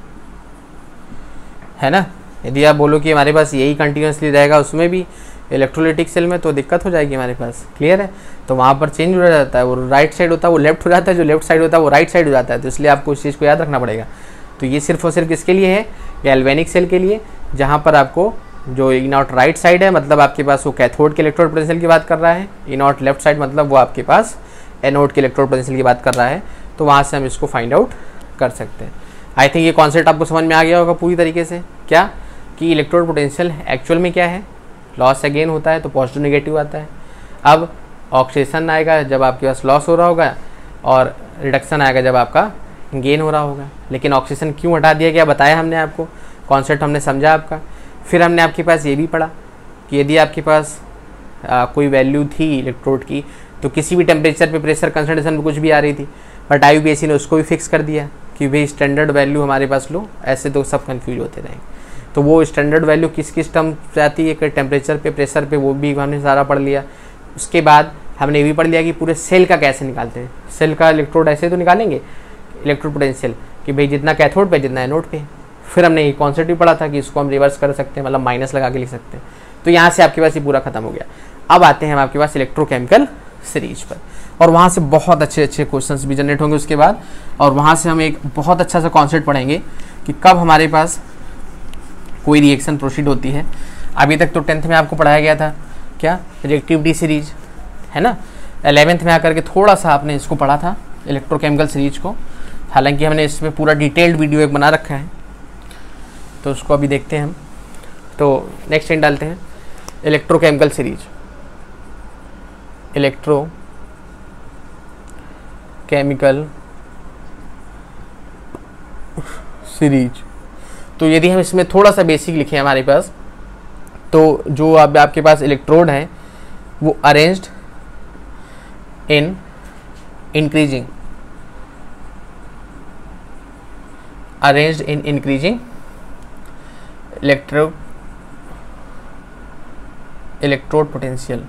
है ना। यदि आप बोलो कि हमारे पास यही कंटिन्यूसली रहेगा उसमें भी इलेक्ट्रोलाइटिक सेल में, तो दिक्कत हो जाएगी हमारे पास। क्लियर है। तो वहाँ पर चेंज हो जाता है, वो राइट साइड होता है वो लेफ्ट हो जाता है, जो लेफ्ट साइड होता है वो राइट साइड हो जाता है। तो इसलिए आपको इस चीज़ को याद रखना पड़ेगा। तो ये सिर्फ और सिर्फ किसके लिए है, गैल्वेनिक सेल के लिए, जहाँ पर आपको जो ई नॉट राइट साइड है मतलब आपके पास वो कैथोड के इलेक्ट्रोड पोटेंशियल की बात कर रहा है, ई नॉट लेफ्ट साइड मतलब वो आपके पास एनोड के इलेक्ट्रोड पोटेंशियल की बात कर रहा है। तो वहाँ से हम इसको फाइंड आउट कर सकते हैं। आई थिंक ये कॉन्सेप्ट आपको समझ में आ गया होगा पूरी तरीके से, क्या कि इलेक्ट्रोड पोटेंशियल एक्चुअल में क्या है, लॉस या गेन होता है तो पॉजिटिव नेगेटिव आता है। अब ऑक्सीडेशन आएगा जब आपके पास लॉस हो रहा होगा, और रिडक्शन आएगा जब आपका गेन हो रहा होगा। लेकिन ऑक्सीडेशन क्यों हटा दिया गया बताया हमने आपको, कॉन्सेप्ट हमने समझा आपका। फिर हमने आपके पास ये भी पढ़ा कि यदि आपके पास आ, कोई वैल्यू थी इलेक्ट्रोड की, तो किसी भी टेम्परेचर पे प्रेशर कंसंट्रेशन में कुछ भी आ रही थी, but I U P A C ने उसको भी फिक्स कर दिया कि भाई स्टैंडर्ड वैल्यू हमारे पास लो, ऐसे तो सब कंफ्यूज होते रहेंगे। तो वो स्टैंडर्ड वैल्यू किस किस टर्म से आती है, कि टेम्परेचर पे, प्रेशर पे, वो भी हमने सारा पढ़ लिया। उसके बाद हमने ये भी पढ़ लिया कि पूरे सेल का कैसे निकालते हैं, सेल का इलेक्ट्रोड ऐसे तो निकालेंगे इलेक्ट्रोड पोटेंशियल कि भाई जितना कैथोड पे जितना एनोड पे। फिर हमने ये कॉन्सेप्ट भी पढ़ा था कि इसको हम रिवर्स कर सकते हैं, मतलब माइनस लगा के लिख सकते हैं। तो यहाँ से आपके पास ये पूरा खत्म हो गया। अब आते हैं हम आपके पास इलेक्ट्रोकेमिकल सीरीज पर, और वहाँ से बहुत अच्छे अच्छे क्वेश्चंस भी जनरेट होंगे उसके बाद। और वहाँ से हम एक बहुत अच्छा सा कॉन्सेप्ट पढ़ेंगे कि कब हमारे पास कोई रिएक्शन प्रोसीड होती है। अभी तक तो टेंथ में आपको पढ़ाया गया था क्या, रिएक्टिविटी सीरीज, है ना। एलेवेंथ में आकर के थोड़ा सा आपने इसको पढ़ा था इलेक्ट्रोकेमिकल सीरीज को, हालांकि हमने इसमें पूरा डिटेल्ड वीडियो एक बना रखा है, तो उसको अभी देखते हैं हम। तो नेक्स्ट इन डालते हैं electrochemical series, electro chemical series. तो यदि हम इसमें थोड़ा सा बेसिक लिखें हमारे पास, तो जो अब आपके पास इलेक्ट्रोड है वो arranged in increasing arranged in increasing electro electrode potential,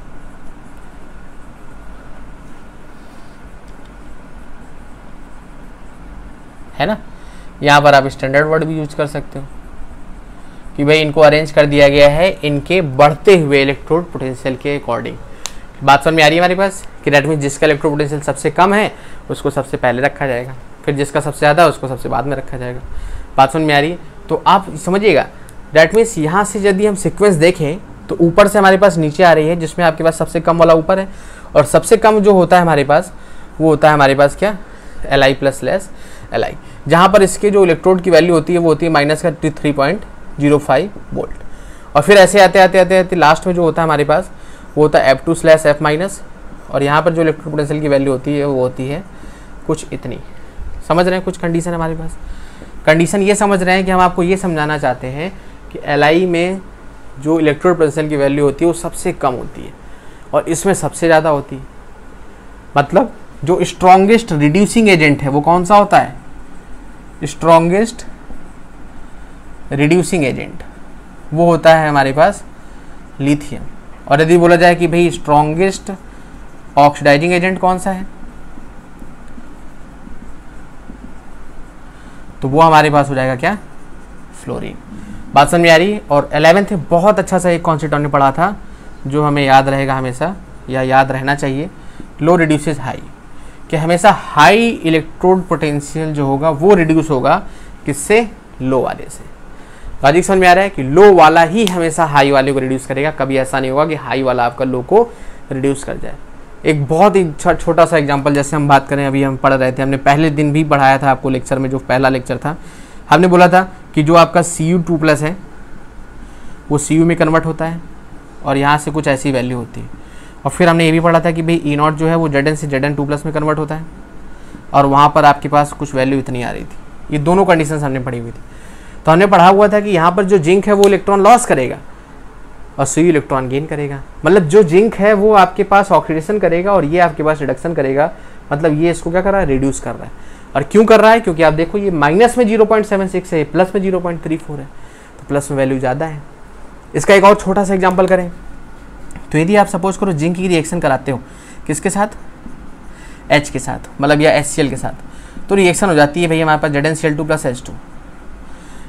है ना। यहाँ पर आप स्टैंडर्ड वर्ड भी यूज कर सकते हो कि भाई इनको अरेंज कर दिया गया है इनके बढ़ते हुए इलेक्ट्रोड पोटेंशियल के अकॉर्डिंग। बात समझ में आ रही है हमारे पास कि दैट मीन्स जिसका इलेक्ट्रोड पोटेंशियल सबसे कम है उसको सबसे पहले रखा जाएगा, फिर जिसका सबसे ज़्यादा है उसको सबसे बाद में रखा जाएगा। बात समझ में आ रही है। तो आप समझिएगा दैट मीन्स यहाँ से यदि हम सिक्वेंस देखें तो ऊपर से हमारे पास नीचे आ रही है, जिसमें आपके पास सबसे कम वाला ऊपर है, और सबसे कम जो होता है हमारे पास वो होता है हमारे पास क्या, L I plus less L I, जहाँ पर इसके जो इलेक्ट्रोड की वैल्यू होती है वो होती है माइनस का three point zero five volt. और फिर ऐसे आते आते आते आते लास्ट में जो होता है हमारे पास वो होता है F two slash F minus, और यहाँ पर जो इलेक्ट्रोड पोटेंशियल की वैल्यू होती है वो होती है कुछ इतनी। समझ रहे हैं कुछ कंडीशन हमारे पास। कंडीशन ये समझ रहे हैं कि हम आपको ये समझाना चाहते हैं कि एल आई में जो इलेक्ट्रोड पोटेंशियल की वैल्यू होती है वो सबसे कम होती है और इसमें सबसे ज़्यादा होती है। मतलब जो स्ट्रॉन्गेस्ट रिड्यूसिंग एजेंट है वो कौन सा होता है, स्ट्रॉन्गेस्ट रिड्यूसिंग एजेंट वो होता है हमारे पास लिथियम। और यदि बोला जाए कि भाई स्ट्रॉन्गेस्ट ऑक्सीडाइजिंग एजेंट कौन सा है, तो वो हमारे पास हो जाएगा क्या, फ्लोरीन। बात समझ में आ रही है। और इलेवेंथ में बहुत अच्छा सा एक कॉन्सेप्ट हमने पढ़ा था जो हमें याद रहेगा हमेशा, या याद रहना चाहिए, लो रिड्यूसेस हाई, कि हमेशा हाई इलेक्ट्रोड पोटेंशियल जो होगा वो रिड्यूस होगा किससे, लो वाले से। लॉजिक समझ में आ रहा है कि लो वाला ही हमेशा हाई वाले को रिड्यूस करेगा, कभी ऐसा नहीं होगा कि हाई वाला आपका लो को रिड्यूस कर जाए। एक बहुत ही छोटा सा एग्जांपल जैसे हम बात करें, अभी हम पढ़ रहे थे, हमने पहले दिन भी पढ़ाया था आपको लेक्चर में, जो पहला लेक्चर था हमने बोला था कि जो आपका सी यू टू प्लस है वो सी यू में कन्वर्ट होता है और यहाँ से कुछ ऐसी वैल्यू होती है। और फिर हमने ये भी पढ़ा था कि भाई ई नॉट जो है वो जेड एन से जेड एन टू प्लस में कन्वर्ट होता है और वहाँ पर आपके पास कुछ वैल्यू इतनी आ रही थी। ये दोनों कंडीशन हमने पढ़ी हुई थी। तो हमने पढ़ा हुआ था कि यहाँ पर जो जिंक है वो इलेक्ट्रॉन लॉस करेगा और सी यू इलेक्ट्रॉन गेन करेगा। मतलब जो जिंक है वो आपके पास ऑक्सीडेशन करेगा और ये आपके पास रिडक्शन करेगा। मतलब ये इसको क्या कर रहा है, रिड्यूस कर रहा है। और क्यों कर रहा है, क्योंकि आप देखो ये माइनस में जीरो पॉइंट सेवन सिक्स है, प्लस में जीरो पॉइंट थ्री फोर है, तो प्लस में वैल्यू ज़्यादा है। इसका एक और छोटा सा एग्जांपल करें तो यदि आप सपोज करो जिंक की रिएक्शन कराते हो किसके साथ, एच के साथ, मतलब या एच सी एल के साथ, तो रिएक्शन हो जाती है भाई हमारे पास Z N C L two plus H two.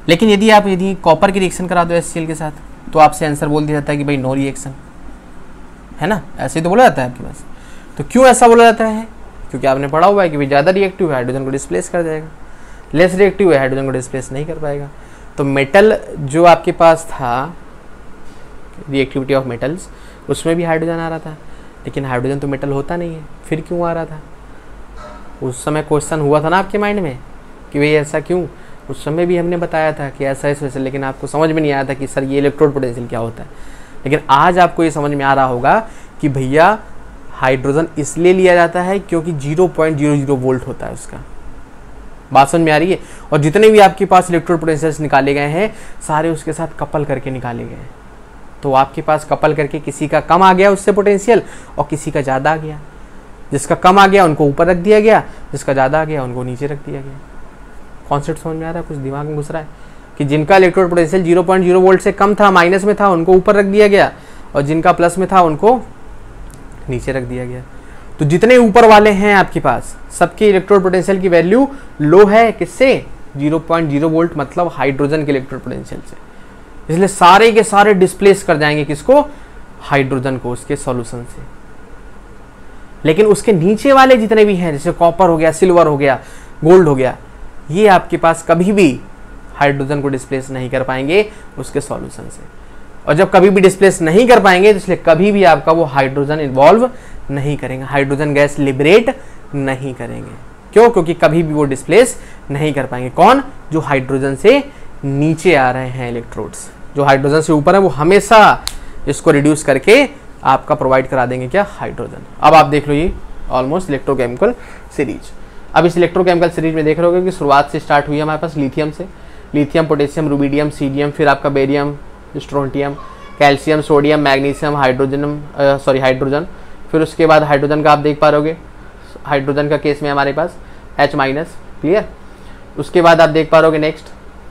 लेकिन यदि आप यदि कॉपर की रिएक्शन करा दो HCl के साथ तो आपसे आंसर बोल दिया जाता है कि भाई नो रिएक्शन, है ना, ऐसे ही तो बोला जाता है आपके पास। तो क्यों ऐसा बोला जाता है? क्योंकि आपने पढ़ा हुआ है कि भाई ज़्यादा रिएक्टिव है हाइड्रोजन को डिस्प्लेस कर जाएगा, लेस रिएक्टिव है हाइड्रोजन को डिस्प्लेस नहीं कर पाएगा। तो मेटल जो आपके पास था, रिएक्टिविटी ऑफ मेटल्स, उसमें भी हाइड्रोजन आ रहा था, लेकिन हाइड्रोजन तो मेटल होता नहीं है, फिर क्यों आ रहा था? उस समय क्वेश्चन हुआ था ना आपके माइंड में कि भाई ऐसा क्यों? उस समय भी हमने बताया था कि ऐसा इस वजह से, लेकिन आपको समझ में नहीं आया था कि सर ये इलेक्ट्रोड पोटेंशियल क्या होता है। लेकिन आज आपको ये समझ में आ रहा होगा कि भैया हाइड्रोजन इसलिए लिया जाता है क्योंकि zero point zero zero volt होता है उसका। बात समझ में आ रही है? और जितने भी आपके पास इलेक्ट्रोड पोटेंशियल्स निकाले गए हैं सारे उसके साथ कपल करके निकाले गए हैं। तो आपके पास कपल करके किसी का कम आ गया उससे पोटेंशियल और किसी का ज़्यादा आ गया। जिसका कम आ गया उनको ऊपर रख दिया गया, जिसका ज़्यादा आ गया उनको नीचे रख दिया गया। कॉन्सेप्ट समझ में आ रहा है? कुछ दिमाग में घुस रहा है कि जिनका electrode potential zero point zero volt से कम था, माइनस में था, उनको ऊपर रख दिया गया, और जिनका प्लस में था उनको नीचे रख दिया गया। तो जितने ऊपर वाले हैं आपके पास सबके इलेक्ट्रोड पोटेंशियल की वैल्यू लो है, किससे? ज़ीरो पॉइंट ज़ीरो वोल्ट मतलब हाइड्रोजन के इलेक्ट्रोड पोटेंशियल से। इसलिए सारे के सारे डिस्प्लेस कर जाएंगे किसको? हाइड्रोजन को, उसके सॉल्यूशन से। लेकिन उसके नीचे वाले जितने भी हैं, जैसे कॉपर हो गया, सिल्वर हो गया, गोल्ड हो गया, ये आपके पास कभी भी हाइड्रोजन को डिस्प्लेस नहीं कर पाएंगे उसके सॉल्यूशन से। और जब कभी भी डिस्प्लेस नहीं कर पाएंगे तो इसलिए कभी भी आपका वो हाइड्रोजन इन्वॉल्व नहीं करेंगे, हाइड्रोजन गैस लिबरेट नहीं करेंगे। क्यों? क्योंकि कभी भी वो डिस्प्लेस नहीं कर पाएंगे। कौन? जो हाइड्रोजन से नीचे आ रहे हैं इलेक्ट्रोड्स। जो हाइड्रोजन से ऊपर है वो हमेशा इसको रिड्यूस करके आपका प्रोवाइड करा देंगे क्या? हाइड्रोजन। अब आप देख लो ये ऑलमोस्ट इलेक्ट्रोकेमिकल सीरीज। अब इस इलेक्ट्रोकेमिकल सीरीज में देख रहे हो कि शुरुआत से स्टार्ट हुई है हमारे पास लिथियम से, लिथियम, पोटेशियम, रुबिडियम, सीरियम, फिर आपका barium, strontium, calcium, sodium, magnesium, hydrogen, sorry hydrogen. फिर उसके बाद हाइड्रोजन का आप देख पा रहोगे, हाइड्रोजन का केस में हमारे पास H माइनस, क्लियर। उसके बाद आप देख पा रहोगे नेक्स्ट,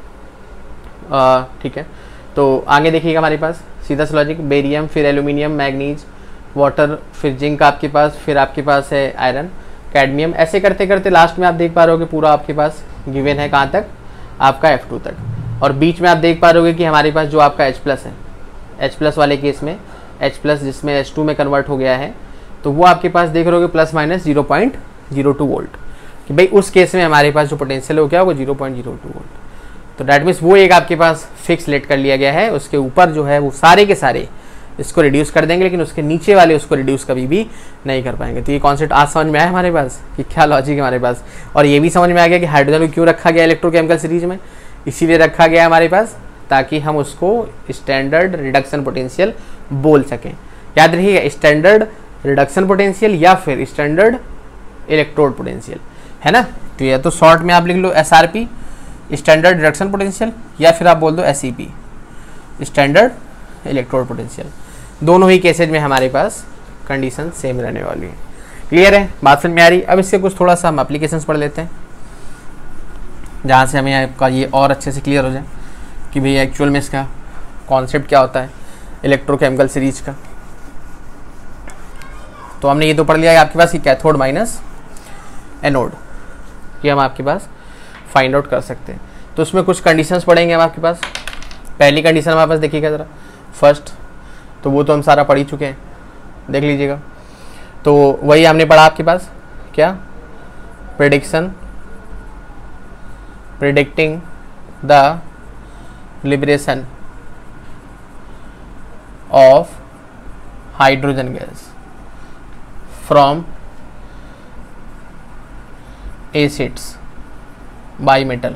ठीक है, तो आगे देखिएगा हमारे पास सीधा सा लॉजिक, बेरियम, फिर एल्यूमिनियम, मैग्नीज, वाटर, फिर जिंक आपके पास, फिर आपके पास है आयरन, कैडमियम। ऐसे करते करते लास्ट में आप देख पा रहोगे पूरा आपके पास गिवन है कहाँ तक? आपका एफ टू तक। और बीच में आप देख पा रहोगे कि हमारे पास जो आपका H प्लस है, H प्लस वाले केस में H प्लस जिसमें H टू में कन्वर्ट हो गया है, तो वो आपके पास देख रहोगे plus minus zero point zero two volt, कि भाई उस केस में हमारे पास जो पोटेंशियल हो क्या होगा? Zero point zero two volt. तो डैट मीन्स वो एक आपके पास फिक्स लेट कर लिया गया है, उसके ऊपर जो है वो सारे के सारे इसको रिड्यूस कर देंगे, लेकिन उसके नीचे वाले उसको रिड्यूस कभी भी नहीं कर पाएंगे। तो ये कॉन्सेप्ट आज समझ में आया हमारे पास कि क्या लॉजिक है हमारे पास। और ये भी समझ में आ गया कि हाइड्रोजन को क्यों रखा गया इलेक्ट्रोकेमिकल सीरीज में, इसीलिए रखा गया हमारे पास ताकि हम उसको स्टैंडर्ड रिडक्शन पोटेंशियल बोल सकें। याद रखिएगा, स्टैंडर्ड रिडक्शन पोटेंशियल या फिर स्टैंडर्ड इलेक्ट्रोड पोटेंशियल, है ना। तो या तो शॉर्ट में आप लिख लो S R P, standard reduction potential, या फिर आप बोल दो S E P, standard electrode potential. दोनों ही केसेज में हमारे पास कंडीशन सेम रहने वाली है। क्लियर है? बात समझ में आ रही? अब इससे कुछ थोड़ा सा हम एप्लीकेशंस पढ़ लेते हैं, जहाँ से हमें आपका ये और अच्छे से क्लियर हो जाए कि भैया एक्चुअल में इसका कॉन्सेप्ट क्या होता है इलेक्ट्रोकेमिकल सीरीज का। तो हमने ये तो पढ़ लिया है आपके पास कि कैथोड माइनस एनोड, ये हम आपके पास फाइंड आउट कर सकते हैं। तो उसमें कुछ कंडीशंस पढ़ेंगे हम आपके पास। पहली कंडीशन हमारे पास देखिएगा ज़रा, फर्स्ट, तो वो तो हम सारा पढ़ ही चुके हैं, देख लीजिएगा। तो वही हमने पढ़ा आपके पास क्या? Prediction, predicting the liberation of hydrogen gas from acids by metal.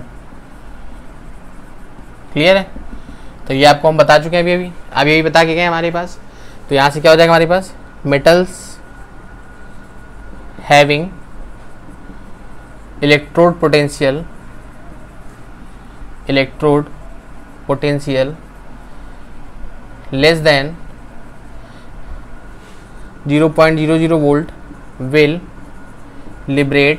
Clear है? तो ये आपको हम बता चुके हैं अभी अभी अभी अभी बता के गए हमारे पास। तो यहाँ से क्या हो जाएगा हमारे पास? Metals having electrode potential electrode potential less than zero point zero zero volt will liberate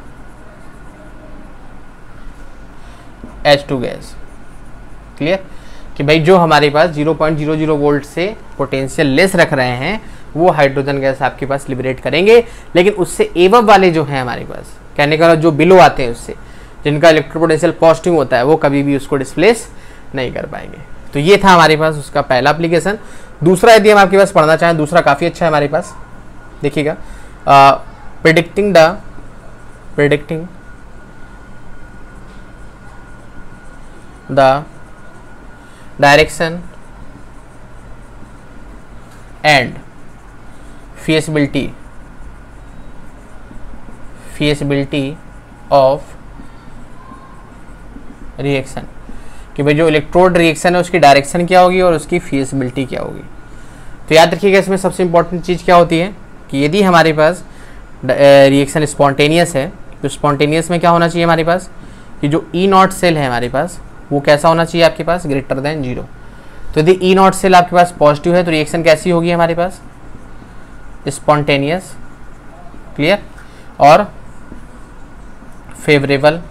H two gas. Clear? कि भाई जो हमारे पास zero point zero zero volt से पोटेंशियल लेस रख रहे हैं वो हाइड्रोजन गैस आपके पास लिबरेट करेंगे, लेकिन उससे एवब वाले जो हैं हमारे पास, कहने का जो बिलो आते हैं उससे जिनका इलेक्ट्रिक पोटेंशियल पॉजिटिव होता है वो कभी भी उसको डिस्प्लेस नहीं कर पाएंगे। तो ये था हमारे पास उसका पहला एप्लीकेशन। दूसरा यदि हम आपके पास पढ़ना चाहें, दूसरा काफ़ी अच्छा है हमारे पास, देखिएगा, predicting the predicting the direction and feasibility feasibility of reaction, कि भाई जो इलेक्ट्रोड रिएक्शन है उसकी डायरेक्शन क्या होगी और उसकी feasibility क्या होगी। तो याद रखिएगा इसमें सबसे इंपॉर्टेंट चीज़ क्या होती है कि यदि हमारे पास रिएक्शन स्पॉन्टेनियस है तो स्पॉन्टेनियस में क्या होना चाहिए हमारे पास कि जो ई नॉट सेल है हमारे पास वो कैसा होना चाहिए आपके पास, ग्रेटर देन जीरो। तो यदि ई नॉट सेल आपके पास पॉजिटिव है तो रिएक्शन कैसी होगी हमारे पास, स्पॉन्टेनियस, क्लियर, और favourable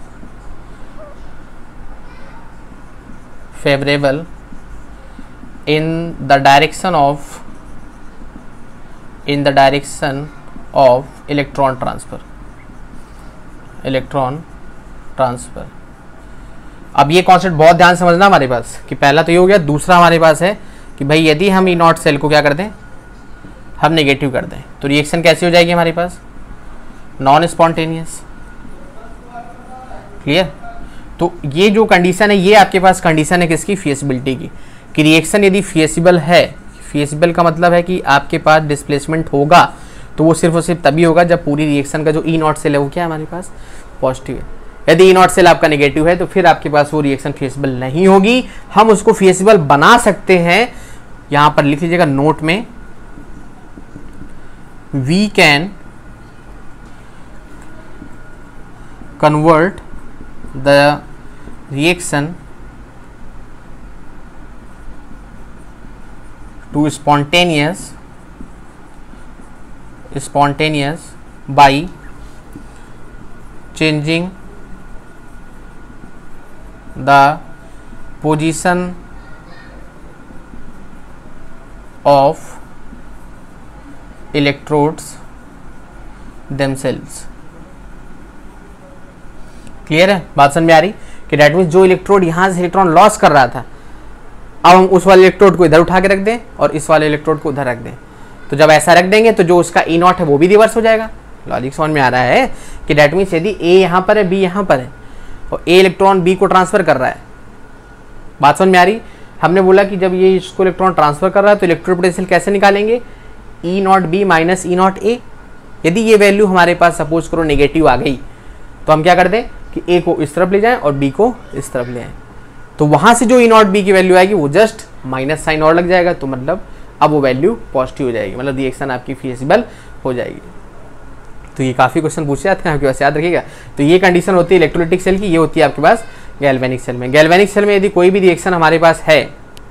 favourable in the direction of in the direction of electron transfer electron transfer. अब ये कॉन्सेप्ट बहुत ध्यान समझना हमारे पास कि पहला तो ये हो गया। दूसरा हमारे पास है कि भाई यदि हम ई नॉट सेल को क्या कर दें, हम नेगेटिव कर दें तो रिएक्शन कैसी हो जाएगी हमारे पास, नॉन स्पॉन्टेनियस, क्लियर। तो ये जो कंडीशन है ये आपके पास कंडीशन है किसकी, फिजिबिलिटी की, कि रिएक्शन यदि फिजिबल है, फिजिबल का मतलब है कि आपके पास डिस्प्लेसमेंट होगा तो वो सिर्फ और सिर्फ तभी होगा जब पूरी रिएक्शन का जो ई नॉट सेल है वो क्या है हमारे पास, पॉजिटिव है। यदि ई नॉट सेल आपका नेगेटिव है तो फिर आपके पास वो रिएक्शन फिजिबल नहीं होगी। हम उसको फिजिबल बना सकते हैं, यहां पर लिख लीजिएगा नोट में, we can convert the reaction to spontaneous spontaneous by changing the position of electrodes themselves। Clear है, बात समझ में आ रही कि डेट मीन्स जो इलेक्ट्रोड यहां से इलेक्ट्रॉन लॉस कर रहा था अब हम उस वाले इलेक्ट्रोड को इधर उठा के रख दें और इस वाले इलेक्ट्रोड को उधर रख दें, तो जब ऐसा रख देंगे तो जो उसका ई नॉट है वो भी रिवर्स हो जाएगा। लॉजिक समझ में आ रहा है कि डेट मीन्स यदि ए यहां पर है बी यहां पर है और ए इलेक्ट्रॉन बी को ट्रांसफर कर रहा है, बात समझ में आ रही। हमने बोला कि जब ये इसको इलेक्ट्रॉन ट्रांसफर कर रहा है तो इलेक्ट्रिक पोटेंशियल कैसे निकालेंगे, E naught B minus E naught A. यदि ये वैल्यू हमारे पास सपोज करो नेगेटिव आ गई तो हम क्या कर दें कि ए को इस तरफ ले जाएं और बी को इस तरफ ले आएं, तो वहां से जो ई नॉट बी की वैल्यू आएगी वो जस्ट माइनस साइन और लग जाएगा, तो मतलब अब वो वैल्यू पॉजिटिव हो जाएगी, मतलब रिएक्शन आपकी फिजिबल हो जाएगी। तो ये काफ़ी क्वेश्चन पूछे जाते हैं आपके पास, याद रखिएगा। तो ये कंडीशन होती है इलेक्ट्रोलाइटिक सेल की, ये होती है आपके पास गैल्वेनिक सेल में। गैल्वेनिक सेल में यदि कोई भी रिएक्शन हमारे पास है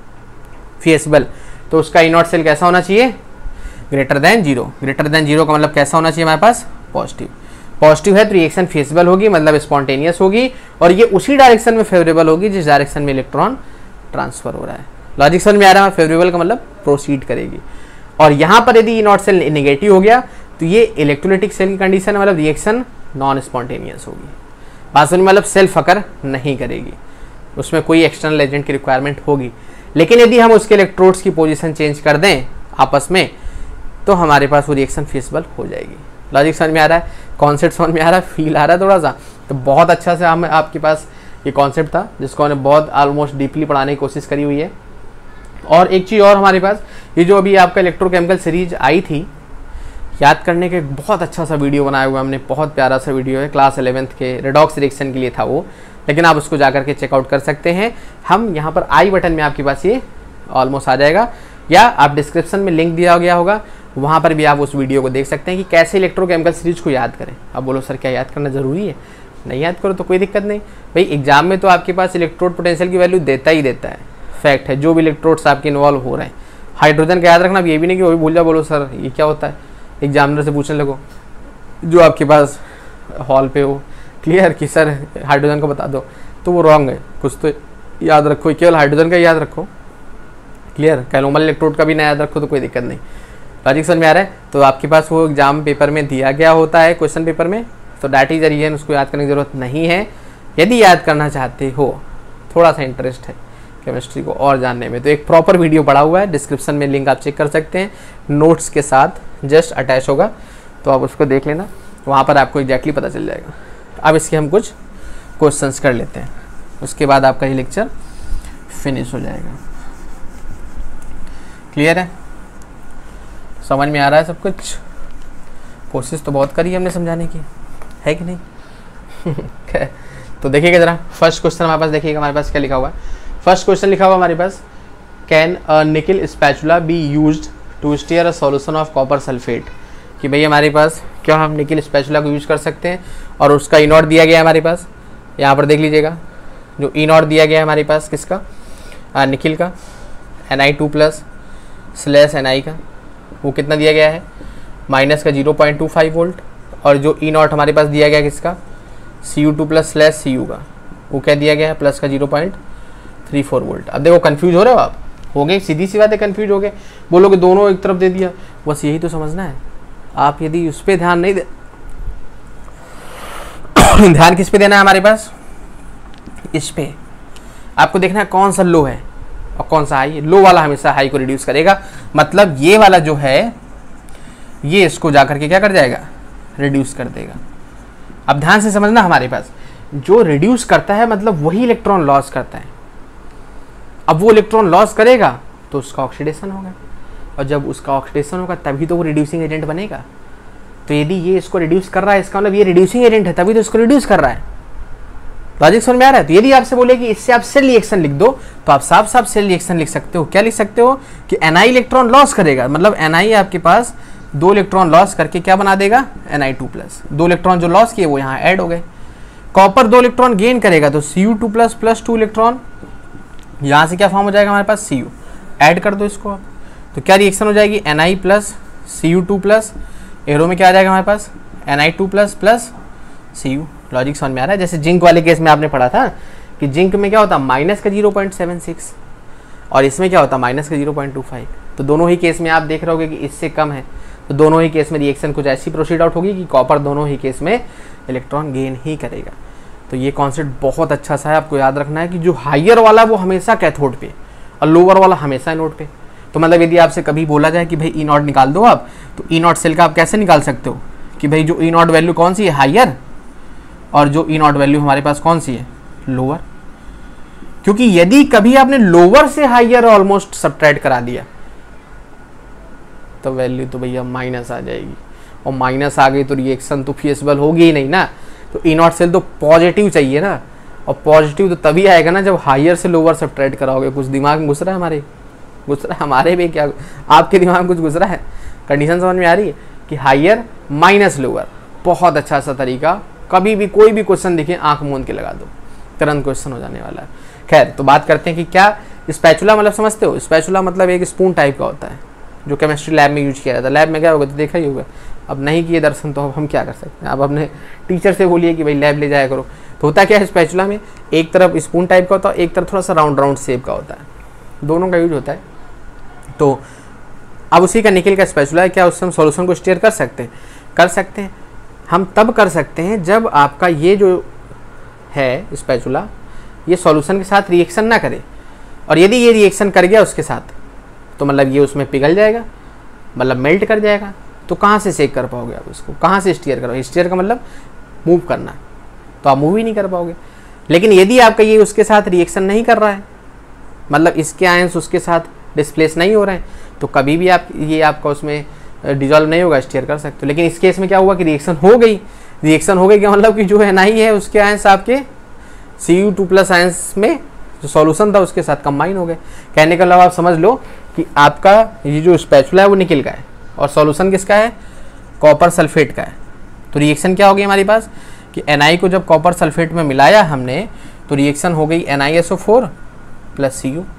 फिजिबल तो उसका ई नॉट सेल कैसा होना चाहिए, greater than zero. Greater than zero का मतलब कैसा होना चाहिए हमारे पास, पॉजिटिव। पॉजिटिव है तो रिएक्शन फिजिबल होगी, मतलब स्पॉन्टेनियस होगी, और ये उसी डायरेक्शन में फेवरेबल होगी जिस डायरेक्शन में इलेक्ट्रॉन ट्रांसफर हो रहा है। लॉजिक समझ में आ रहा है, फेवरेबल का मतलब प्रोसीड करेगी। और यहाँ पर यदि ई नॉट सेल नेगेटिव हो गया तो ये इलेक्ट्रोलाइटिक सेल की कंडीशन है, मतलब रिएक्शन नॉन स्पॉन्टेनियस होगी। बात समझ में, मतलब सेल्फ अकर नहीं करेगी, उसमें कोई एक्सटर्नल एजेंट की रिक्वायरमेंट होगी। लेकिन यदि हम उसके इलेक्ट्रोड्स की पोजीशन चेंज कर दें आपस में तो हमारे पास वो रिएक्शन फिजिबल हो जाएगी। लॉजिक समझ में आ रहा है, कॉन्सेप्ट समझ में आ रहा है, फील आ रहा है थोड़ा सा। तो बहुत अच्छा से हम आपके पास ये कॉन्सेप्ट था जिसको हमने बहुत ऑलमोस्ट डीपली पढ़ाने की कोशिश करी हुई है। और एक चीज़ और हमारे पास, ये जो अभी आपका इलेक्ट्रोकेमिकल सीरीज आई थी, याद करने के बहुत अच्छा सा वीडियो बनाया हुआ हमने, बहुत प्यारा सा वीडियो है, क्लास इलेवेंथ के रेडॉक्स रिएक्शन के लिए था वो, लेकिन आप उसको जाकर के चेकआउट कर सकते हैं। हम यहाँ पर आई बटन में आपके पास ये ऑलमोस्ट आ जाएगा, या आप डिस्क्रिप्शन में लिंक दिया गया होगा, वहाँ पर भी आप उस वीडियो को देख सकते हैं कि कैसे इलेक्ट्रोकेमिकल सीरीज को याद करें। अब बोलो सर क्या याद करना ज़रूरी है, नहीं याद करो तो कोई दिक्कत नहीं भाई, एग्जाम में तो आपके पास इलेक्ट्रोड पोटेंशियल की वैल्यू देता ही देता है, फैक्ट है, जो भी इलेक्ट्रोड्स आपके इन्वॉल्व हो रहे हैं। हाइड्रोजन का याद रखना, ये भी नहीं कि वो भी भूल जाओ, बोलो सर ये क्या होता है, एग्जामिनर से पूछने लगो जो आपके पास हॉल पे हो, क्लियर कि सर हाइड्रोजन का बता दो, तो वो रॉन्ग है। कुछ तो याद रखो, केवल हाइड्रोजन का याद रखो, क्लियर। कैलोमल इलेक्ट्रोड का भी ना याद रखो तो कोई दिक्कत नहीं। लॉजिक समझ में आ रहा है। तो आपके पास वो एग्जाम पेपर में दिया गया होता है क्वेश्चन पेपर में, तो डैट इज अ रीजन, उसको याद करने की जरूरत नहीं है। यदि याद करना चाहते हो, थोड़ा सा इंटरेस्ट है केमिस्ट्री को और जानने में, तो एक प्रॉपर वीडियो पड़ा हुआ है, डिस्क्रिप्शन में लिंक आप चेक कर सकते हैं, नोट्स के साथ जस्ट अटैच होगा, तो आप उसको देख लेना, वहाँ पर आपको एग्जैक्टली पता चल जाएगा। अब इसके हम कुछ क्वेश्चंस कर लेते हैं, उसके बाद आपका ये लेक्चर फिनिश हो जाएगा। क्लियर है, समझ में आ रहा है सब कुछ? कोशिश तो बहुत करी हमने समझाने की, है कि नहीं? तो देखिएगा जरा, फर्स्ट क्वेश्चन हमारे पास, देखिएगा हमारे पास क्या लिखा हुआ है। फर्स्ट क्वेश्चन लिखा हुआ हमारे पास, can a nickel spatula be used to stir a solution of copper sulphate. कि भाई हमारे पास क्या हम निकल स्पैचुला को यूज कर सकते हैं, और उसका ई नॉट दिया गया है हमारे पास, यहाँ पर देख लीजिएगा, जो ई नॉट दिया गया है हमारे पास किसका, आ, निकल का, N I two plus slash N I का, वो कितना दिया गया है, माइनस का zero point two five volt, और जो ई नॉट हमारे पास दिया गया किसका, C U two plus slash C U का, वो क्या दिया गया है, प्लस का zero point three four volt. अब देखो कन्फ्यूज हो रहे हो आप, हो गए, सीधी सी बात है, कन्फ्यूज हो गए, बोलोगे दोनों एक तरफ दे दिया, बस यही तो समझना है। आप यदि उस पर ध्यान नहीं दे ध्यान किस पे देना है हमारे पास, इस पे आपको देखना है कौन सा लो है और कौन सा हाई है। लो वाला हमेशा हाई को रिड्यूस करेगा, मतलब ये वाला जो है ये इसको जाकर के क्या कर जाएगा, रिड्यूस कर देगा। अब ध्यान से समझना, हमारे पास जो रिड्यूस करता है मतलब वही इलेक्ट्रॉन लॉस करता है। अब वो इलेक्ट्रॉन लॉस करेगा तो उसका ऑक्सीडेशन होगा, और जब उसका ऑक्सीडेशन होगा तभी तो वो रिड्यूसिंग एजेंट बनेगा। तो यदि ये इसको रिड्यूस कर रहा है, इसका मतलब ये रिड्यूसिंग एजेंट है, तभी तो इसको रिड्यूस कर रहा है। लॉजिक समझ में आ रहा है? तो यदि आपसे बोले कि इससे आप सेल रिएक्शन लिख दो, तो आप साफ साफ सेल रिएक्शन लिख सकते हो। क्या लिख सकते हो कि Ni इलेक्ट्रॉन लॉस करेगा, मतलब Ni आपके पास दो इलेक्ट्रॉन लॉस करके क्या बना देगा, एन आई टू प्लस। दो इलेक्ट्रॉन जो लॉस किए वो यहाँ ऐड हो गए। कॉपर दो इलेक्ट्रॉन गेन करेगा तो C U two plus plus two electron, यहाँ से क्या फॉर्म हो जाएगा हमारे पास, सी यू। ऐड कर दो इसको आप, तो क्या रिएक्शन हो जाएगी, N I plus C U two plus, arrow में क्या आ जाएगा हमारे पास, N I two plus plus C U. Logic समझ में आ रहा है? जैसे जिंक वाले केस में आपने पढ़ा था कि जिंक में क्या होता है, माइनस का जीरो पॉइंट सेवन सिक्स, और इसमें क्या होता है, माइनस का जीरो पॉइंट टू फाइव। तो दोनों ही केस में आप देख रहे होगे कि इससे कम है, तो दोनों ही केस में रिएक्शन कुछ ऐसी प्रोसीड आउट होगी कि कॉपर दोनों ही केस में इलेक्ट्रॉन गेन ही करेगा। तो ये कॉन्सेप्ट बहुत अच्छा सा है, आपको याद रखना है कि जो हायर वाला वो हमेशा कैथोड पे और लोअर वाला हमेशा एनोड पे। तो मतलब यदि आपसे कभी बोला जाए कि भाई ई नॉट निकाल दो आप, तो ई नॉट सेल का आप कैसे निकाल सकते हो कि भाई जो ई नॉट वैल्यू कौन सी है, हायर, और जो ई नॉट वैल्यू हमारे पास कौन सी है, लोअर। क्योंकि यदि कभी आपने लोअर से हायर ऑलमोस्ट सब्ट्रैक्ट करा दिया तो वैल्यू तो भैया माइनस आ जाएगी, और माइनस आ गई तो रिएक्शन तो फिजिबल होगी ही नहीं ना। तो ई नॉट सेल तो पॉजिटिव चाहिए ना, और पॉजिटिव तो तभी आएगा ना जब हायर से लोअर सब्ट्रैक्ट कराओगे। कुछ दिमाग में घुस रहा है हमारे, घुस रहा है हमारे भी, क्या आपके दिमाग में कुछ घुस रहा है? कंडीशन समझ में आ रही है कि हायर माइनस लोअर, बहुत अच्छा सा तरीका। कभी भी कोई भी क्वेश्चन दिखे आंख मूंद के लगा दो, तुरंत क्वेश्चन हो जाने वाला है। खैर, तो बात करते हैं कि क्या स्पैचुला मतलब समझते हो? स्पैचुला मतलब एक स्पून टाइप का होता है जो केमिस्ट्री लैब में यूज किया जाता है। लैब में क्या होगा तो देखा ही होगा, अब नहीं किए दर्शन तो अब हम क्या कर सकते हैं। आप अपने टीचर से बोलिए कि भाई लैब ले जाया करो। तो होता क्या है स्पैचुला में, एक तरफ स्पून टाइप का होता है, एक तरफ थोड़ा सा राउंड राउंड शेप का होता है, दोनों का यूज होता है। तो अब उसी का निकल का स्पैचुला है, क्या उससे हम सॉल्यूशन को स्टीयर कर सकते हैं? कर सकते हैं। हम तब कर सकते हैं जब आपका ये जो है स्पैचुला ये सॉल्यूशन के साथ रिएक्शन ना करे, और यदि ये रिएक्शन कर गया उसके साथ तो मतलब ये उसमें पिघल जाएगा, मतलब मेल्ट कर जाएगा। तो कहाँ से शेक कर पाओगे आप इसको, कहाँ से स्टीयर करोगे? स्टीयर का मतलब मूव करना, तो आप मूव ही नहीं कर पाओगे। लेकिन यदि आपका ये उसके साथ रिएक्शन नहीं कर रहा है, मतलब इसके आयंस उसके साथ डिस्प्लेस नहीं हो रहे हैं, तो कभी भी आप ये आपका उसमें डिजॉल्व नहीं होगा, स्टीयर कर सकते हो। लेकिन इस केस में क्या हुआ कि रिएक्शन हो गई। रिएक्शन हो गई क्या मतलब कि जो है ना ही है उसके आयंस आपके C U two plus ions में जो सॉल्यूशन था उसके साथ कंबाइन हो गए। कहने का मतलब आप समझ लो कि आपका ये जो स्पैचुला है वो निकल का है, और सॉल्यूशन किसका है, कॉपर सल्फेट का है। तो रिएक्शन क्या हो गई हमारे पास कि एन को जब कॉपर सल्फेट में मिलाया हमने तो रिएक्शन हो गई N I S O four plus C U.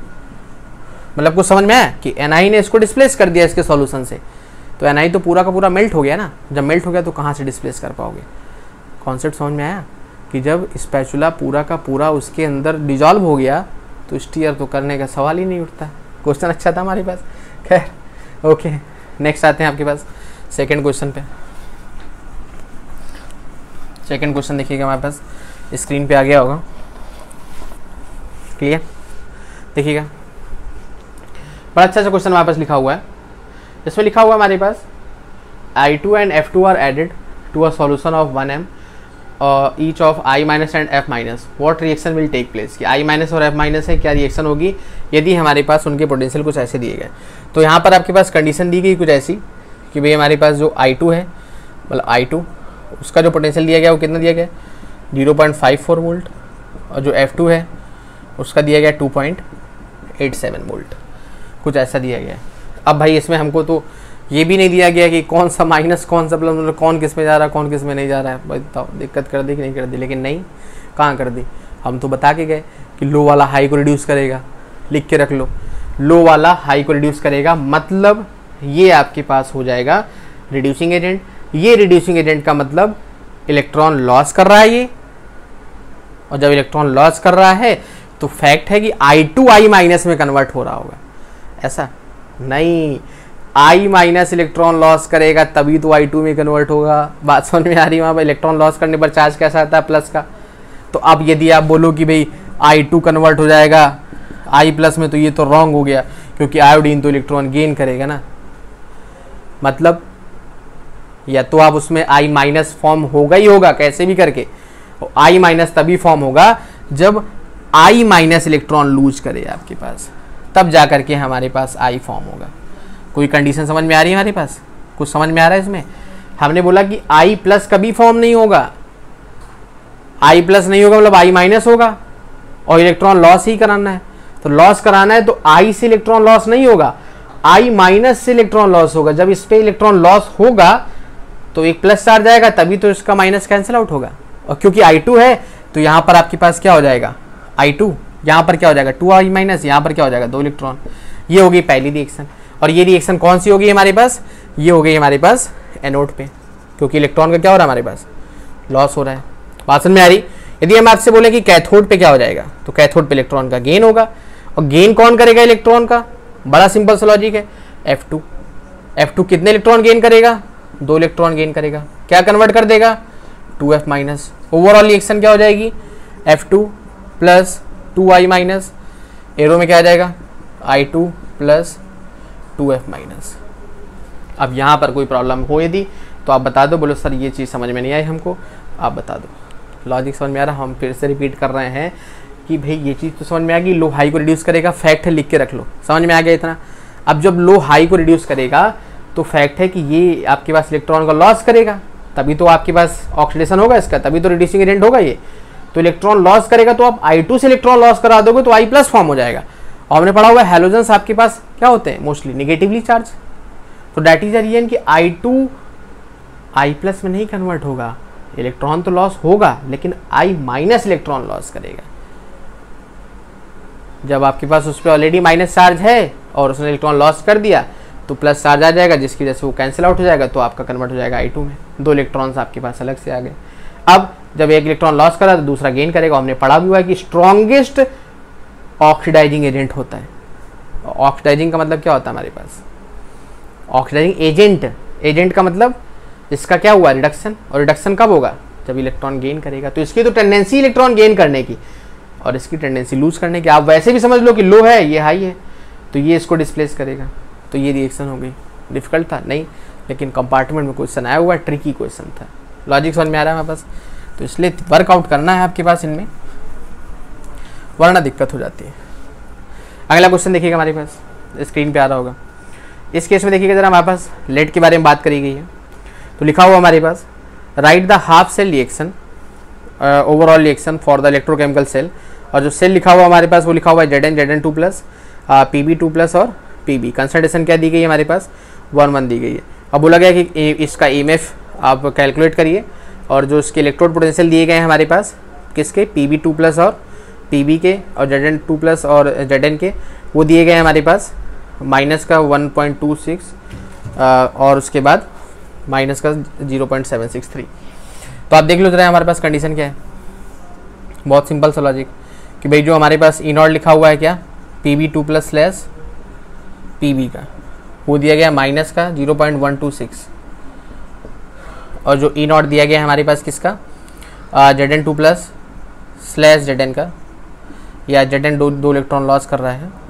मतलब कुछ समझ में आया कि एन ने इसको डिस्प्लेस कर दिया इसके सॉल्यूशन से, तो एन तो पूरा का पूरा मेल्ट हो गया ना। जब मेल्ट हो गया तो कहाँ से डिस्प्लेस कर पाओगे? कॉन्सेप्ट समझ में आया कि जब स्पैचुला पूरा का पूरा उसके अंदर डिजॉल्व हो गया तो स्टीयर तो करने का सवाल ही नहीं उठता। क्वेश्चन अच्छा था हमारे पास। खैर ओके, नेक्स्ट आते हैं आपके पास सेकंड क्वेश्चन पे। सेकंड क्वेश्चन देखिएगा हमारे पास स्क्रीन पे आ गया होगा, क्लियर, देखिएगा बड़ा अच्छा सा क्वेश्चन हमारे पास लिखा हुआ है। इसमें लिखा हुआ है हमारे पास I two and F two are added to a solution of one M each of I minus and F minus, what reaction will take place, कि आई माइनस और एफ माइनस है, क्या रिएक्शन होगी यदि हमारे पास उनके पोटेंशियल कुछ ऐसे दिए गए। तो यहाँ पर आपके पास कंडीशन दी गई कुछ ऐसी कि भाई हमारे पास जो आई टू है, मतलब आई टू उसका जो पोटेंशियल दिया गया वो कितना दिया गया, zero point five four volt, और जो एफ टू है उसका दिया गया two point eight seven volt, कुछ ऐसा दिया गया है। अब भाई इसमें हमको तो ये भी नहीं दिया गया कि कौन सा माइनस कौन सा प्लस, मतलब कौन किस में जा रहा है कौन किस में नहीं जा रहा है। भाई बताओ दिक्कत कर दी कि नहीं कर दी, लेकिन नहीं, कहाँ कर दी, हम तो बता के गए कि लो वाला हाई को रिड्यूस करेगा, लिख के रख लो, लो वाला हाई को रिड्यूस करेगा, मतलब ये आपके पास हो जाएगा रिड्यूसिंग एजेंट। ये रिड्यूसिंग एजेंट का मतलब इलेक्ट्रॉन लॉस कर रहा है ये, और जब इलेक्ट्रॉन लॉस कर रहा है तो फैक्ट है कि आई टू आई माइनस में कन्वर्ट हो रहा होगा, ऐसा नहीं, I माइनस इलेक्ट्रॉन लॉस करेगा तभी तो आई टू में कन्वर्ट होगा। बात समझ में आ रही है? वहाँ पर इलेक्ट्रॉन लॉस करने पर चार्ज कैसा आता है, प्लस का। तो अब यदि आप बोलो कि भाई आई टू कन्वर्ट हो जाएगा I प्लस में, तो ये तो रॉन्ग हो गया, क्योंकि आयोडीन तो इलेक्ट्रॉन गेन करेगा ना, मतलब या तो आप उसमें I माइनस फॉर्म होगा ही होगा कैसे भी करके, I माइनस तभी फॉर्म होगा जब I माइनस इलेक्ट्रॉन लूज करे आपके पास, तब जा करके हमारे पास I फॉर्म होगा। कोई कंडीशन समझ में आ रही है हमारे पास, कुछ समझ में आ रहा है इसमें? हमने बोला कि I प्लस कभी फॉर्म नहीं होगा, I प्लस नहीं होगा मतलब I माइनस होगा, और इलेक्ट्रॉन लॉस ही कराना है, तो लॉस कराना है तो I से इलेक्ट्रॉन लॉस नहीं होगा, I माइनस से इलेक्ट्रॉन लॉस होगा। जब इस पे इलेक्ट्रॉन लॉस होगा तो एक प्लस चार्ज आएगा, तभी तो इसका माइनस कैंसिल आउट होगा, और क्योंकि आई टू है तो यहाँ पर आपके पास क्या हो जाएगा, आई टू, यहाँ पर क्या हो जाएगा टू आई माइनस, यहाँ पर क्या हो जाएगा दो इलेक्ट्रॉन। ये होगी पहली रिएक्शन, और ये रिएक्शन कौन सी होगी हमारे पास, ये हो गई हमारे पास एनोड पे, क्योंकि इलेक्ट्रॉन का क्या हो रहा है हमारे पास, लॉस हो रहा है। बात समझ में आ रही? यदि हम आपसे बोले कि कैथोड पे क्या हो जाएगा, तो कैथोड पे इलेक्ट्रॉन का गेन होगा, और गेन कौन करेगा इलेक्ट्रॉन का, बड़ा सिंपल सा लॉजिक है, एफ टू। एफ टू कितने इलेक्ट्रॉन गेन करेगा, दो इलेक्ट्रॉन गेन करेगा, क्या कन्वर्ट कर देगा, two F minus. Overall reaction क्या हो जाएगी, F two plus two I minus, arrow में क्या आ जाएगा, I two plus two F minus. अब यहाँ पर कोई प्रॉब्लम हो यदि तो आप बता दो, बोलो सर ये चीज़ समझ में नहीं आई हमको, आप बता दो, लॉजिक समझ में आ रहा। हम फिर से रिपीट कर रहे हैं कि भाई ये चीज़ तो समझ में आ गई, लो हाई को रिड्यूस करेगा, फैक्ट है, लिख के रख लो, समझ में आ गया इतना। अब जब लो हाई को रिड्यूस करेगा तो फैक्ट है कि ये आपके पास इलेक्ट्रॉन का लॉस करेगा, तभी तो आपके पास ऑक्सीडेशन होगा इसका, तभी तो रिड्यूसिंग एजेंट होगा ये। तो इलेक्ट्रॉन लॉस करेगा तो आप आई टू से इलेक्ट्रॉन लॉस करा दोगे तो I प्लस फॉर्म हो जाएगा। और हमने पढ़ा हुआ है हैलोजेंस आपके पास क्या होते हैं, मोस्टली निगेटिवली चार्ज, तो दैट इज द रीजन कि आई टू I प्लस में नहीं कन्वर्ट होगा, इलेक्ट्रॉन तो लॉस होगा लेकिन I माइनस इलेक्ट्रॉन लॉस करेगा। जब आपके पास उस पर ऑलरेडी माइनस चार्ज है और उसने इलेक्ट्रॉन लॉस कर दिया तो प्लस चार्ज आ जाएगा, जिसकी वजह से वो कैंसिल आउट हो जाएगा, तो आपका कन्वर्ट हो जाएगा आई टू में, दो इलेक्ट्रॉन्स आपके पास अलग से आ गए। अब जब एक इलेक्ट्रॉन लॉस करा तो दूसरा गेन करेगा। हमने पढ़ा भी हुआ है कि स्ट्रॉन्गेस्ट ऑक्सीडाइजिंग एजेंट होता है। ऑक्सीडाइजिंग का मतलब क्या होता है हमारे पास, ऑक्सीडाइजिंग एजेंट, एजेंट का मतलब इसका क्या हुआ, रिडक्शन, और रिडक्शन कब होगा, जब इलेक्ट्रॉन गेन करेगा। तो इसकी तो टेंडेंसी इलेक्ट्रॉन गेन करने की और इसकी टेंडेंसी लूज करने की। आप वैसे भी समझ लो कि लो है ये हाई है, तो ये इसको डिस्प्लेस करेगा, तो ये रिएक्शन हो गई। डिफिकल्ट था नहीं, लेकिन कंपार्टमेंट में क्वेश्चन आया हुआ, ट्रिकी क्वेश्चन था, लॉजिक समझ में आ रहा है हमारे पास, तो इसलिए वर्कआउट करना है आपके पास इनमें, वरना दिक्कत हो जाती है। अगला क्वेश्चन देखिएगा हमारे पास स्क्रीन पे आ रहा होगा। इस केस में देखिएगा जरा, हमारे पास लेड के बारे में बात करी गई है, तो लिखा हुआ हमारे पास write the half cell reaction, overall reaction for the electrochemical cell, और जो सेल लिखा हुआ हमारे पास वो लिखा हुआ है Z N Z N two plus P B two plus और पी बी। कंसंट्रेशन क्या दी गई है हमारे पास, वन वन दी गई है। अब बोला गया कि इसका ई एम एफ आप कैलकुलेट करिए, और जो इसके इलेक्ट्रोड पोटेंशियल दिए गए हैं हमारे पास किसके, पी बी टू प्लस और पी बी के, और जेड एन टू प्लस और जेड एन के, वो दिए गए हैं हमारे पास माइनस का वन पॉइंट टू सिक्स और उसके बाद माइनस का zero point seven six three. तो आप देख लो जरा हमारे पास कंडीशन क्या है, बहुत सिंपल सा लॉजिक कि भाई जो हमारे पास ई नॉट लिखा हुआ है क्या, P B two plus slash P B का, वो दिया गया माइनस का zero point one two six, और जो ई नॉट दिया गया है हमारे पास किसका, Z N two plus slash Z N का, या जेड एन दो दो इलेक्ट्रॉन लॉस कर रहा है,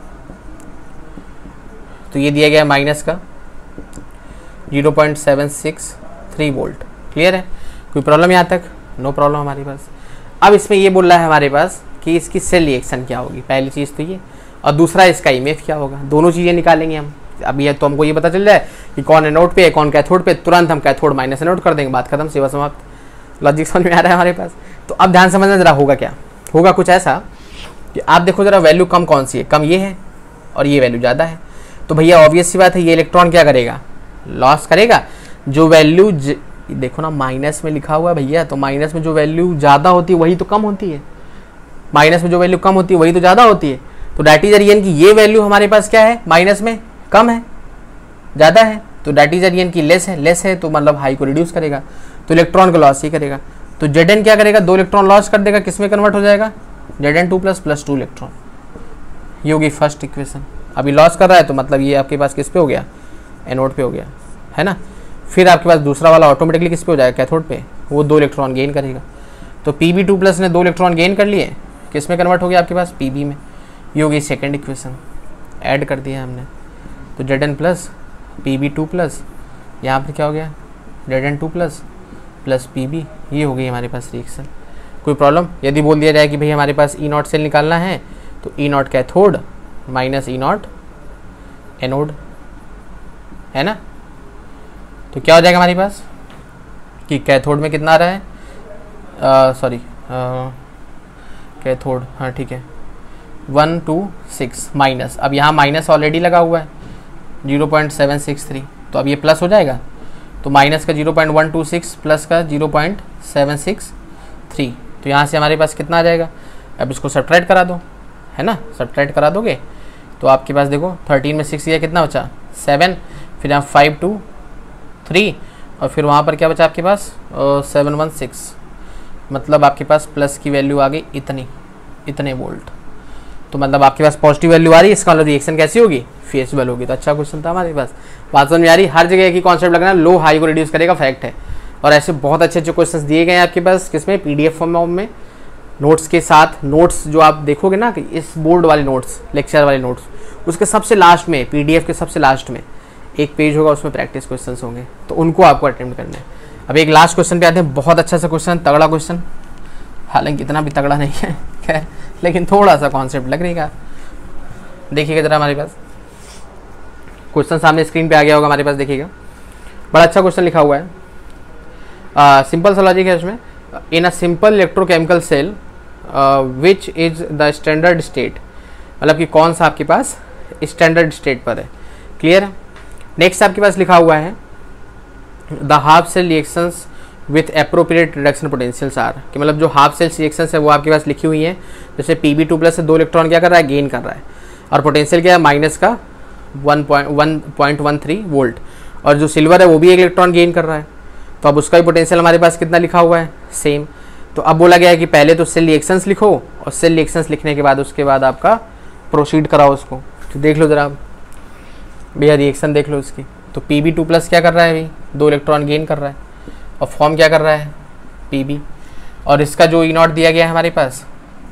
तो ये दिया गया है माइनस का zero point seven six three volt. Clear है? कोई प्रॉब्लम यहाँ तक? नो प्रॉब्लम हमारे पास। अब इसमें ये बोल रहा है हमारे पास कि इसकी सेल रिएक्शन क्या होगी, पहली चीज़ तो ये, और दूसरा इसका इमेज क्या होगा। दोनों चीज़ें निकालेंगे हम। अभी ये तो हमको ये पता चल जाए कि कौन एनोड पे है कौन कैथोड पे, तुरंत हम कैथोड माइनस एनोड कर देंगे, बात खत्म, सेवा समाप्त। लॉजिक समझ में आ रहा है हमारे पास? तो अब ध्यान समझना जरा, होगा क्या? होगा कुछ ऐसा कि आप देखो जरा, वैल्यू कम कौन सी है, कम ये है और ये वैल्यू ज़्यादा है, तो भैया ऑब्वियस सी बात है ये इलेक्ट्रॉन क्या करेगा, लॉस करेगा। जो वैल्यू देखो ना माइनस में लिखा हुआ है भैया, तो माइनस में जो वैल्यू ज़्यादा होती है वही तो कम होती है, माइनस में जो वैल्यू कम होती है वही तो ज़्यादा होती है। तो डैट इज यानी कि ये वैल्यू हमारे पास क्या है, माइनस में कम है, ज़्यादा है, तो डैट इज यानी कि लेस है, लेस है तो मतलब हाई को रिड्यूस करेगा, तो इलेक्ट्रॉन का लॉस ही करेगा। तो जेड एन क्या करेगा, दो इलेक्ट्रॉन लॉस कर देगा, किस में कन्वर्ट हो जाएगा, Z N two plus plus two electron. ये होगी फर्स्ट इक्वेशन। अभी लॉस कर रहा है तो मतलब ये आपके पास किस पे हो गया, एनोड पे हो गया, है ना। फिर आपके पास दूसरा वाला ऑटोमेटिकली किस पे हो जाएगा, कैथोड पे, वो दो इलेक्ट्रॉन गेन करेगा। तो पी बी टू प्लस ने दो इलेक्ट्रॉन गेन कर लिए, किस में कन्वर्ट हो गया आपके पास, पी बी में। ये होगी सेकेंड इक्वेशन, ऐड कर दिया हमने, तो Z N plus P B two plus, यहाँ पर क्या हो गया, Z N two plus plus P B. ये हो गई हमारे पास रिएक्शन। कोई प्रॉब्लम? यदि बोल दिया जाए कि भाई हमारे पास ई नॉट सेल निकालना है, तो E naught cathode minus E naught anode, है ना। तो क्या हो जाएगा हमारे पास कि कैथोड में कितना आ रहा है, सॉरी कैथोड, हाँ ठीक है, वन टू सिक्स माइनस, अब यहाँ माइनस ऑलरेडी लगा हुआ है zero point seven six three, तो अब ये प्लस हो जाएगा, तो माइनस का zero point one two six plus का zero point seven six three, तो यहाँ से हमारे पास कितना आ जाएगा। अब इसको सब्ट्रैक्ट करा दो, है ना, सब्ट्रैक्ट करा दोगे तो आपके पास देखो थर्टीन में सिक्स, ये कितना बचा, सेवन, फिर यहाँ फाइव टू थ्री, और फिर वहाँ पर क्या बचा आपके पास, सेवन वन सिक्स, मतलब आपके पास प्लस की वैल्यू आ गई इतनी, इतने वोल्ट। तो मतलब आपके पास पॉजिटिव वैल्यू आ रही है, इसका मतलब रिएक्शन कैसी होगी, फेसिबल होगी। तो अच्छा क्वेश्चन था हमारे पास, बात समझ में आ रही। हर जगह एक ही कॉन्सेप्ट लगना, लो हाई को रिड्यूस करेगा, फैक्ट है। और ऐसे बहुत अच्छे अच्छे क्वेश्चंस दिए गए हैं आपके पास, किसमें, पीडीएफ फॉर्म में, नोट्स के साथ। नोट्स जो आप देखोगे ना कि इस बोर्ड वाले नोट्स, लेक्चर वाले नोट्स, उसके सबसे लास्ट में, पीडीएफ के सबसे लास्ट में एक पेज होगा, उसमें प्रैक्टिस क्वेश्चंस होंगे, तो उनको आपको अटेम्प्ट करना है। अब एक लास्ट क्वेश्चन पे आते हैं, बहुत अच्छा सा क्वेश्चन, तगड़ा क्वेश्चन, हालांकि इतना भी तगड़ा नहीं है खैर, लेकिन थोड़ा सा कॉन्सेप्ट लग रहेगा। देखिएगा जरा, हमारे पास क्वेश्चन सामने स्क्रीन पे आ गया होगा हमारे पास, देखिएगा, बड़ा अच्छा क्वेश्चन लिखा हुआ है। सिंपल सा लॉजिक है उसमें, in a simple electrochemical cell which is the standard state, मतलब कि कौन सा आपके पास स्टैंडर्ड स्टेट पर है। क्लियर है? नेक्स्ट आपके पास लिखा हुआ है the half cell reactions with appropriate reduction potentials are, कि मतलब जो हाफ सेल रिएक्शंस है वो आपके पास लिखी हुई है। जैसे पी बी टू प्लस से दो इलेक्ट्रॉन क्या कर रहा है, गेन कर रहा है, और पोटेंशियल क्या है, माइनस का one point one three volt, और जो सिल्वर है वो भी एक इलेक्ट्रॉन गेन कर रहा है, तो अब उसका भी पोटेंशियल हमारे पास कितना लिखा हुआ है, सेम। तो अब बोला गया है कि पहले तो सेल रिएक्शंस लिखो, और सेल रिएक्शंस लिखने के बाद उसके बाद आपका प्रोसीड कराओ उसको। तो देख लो जरा आप भैया, रिएक्शन देख लो इसकी। तो पी बी टू प्लस क्या कर रहा है भाई, दो इलेक्ट्रॉन गेन कर रहा है, और फॉर्म क्या कर रहा है, पी बी, और इसका जो ई नॉट दिया गया है हमारे पास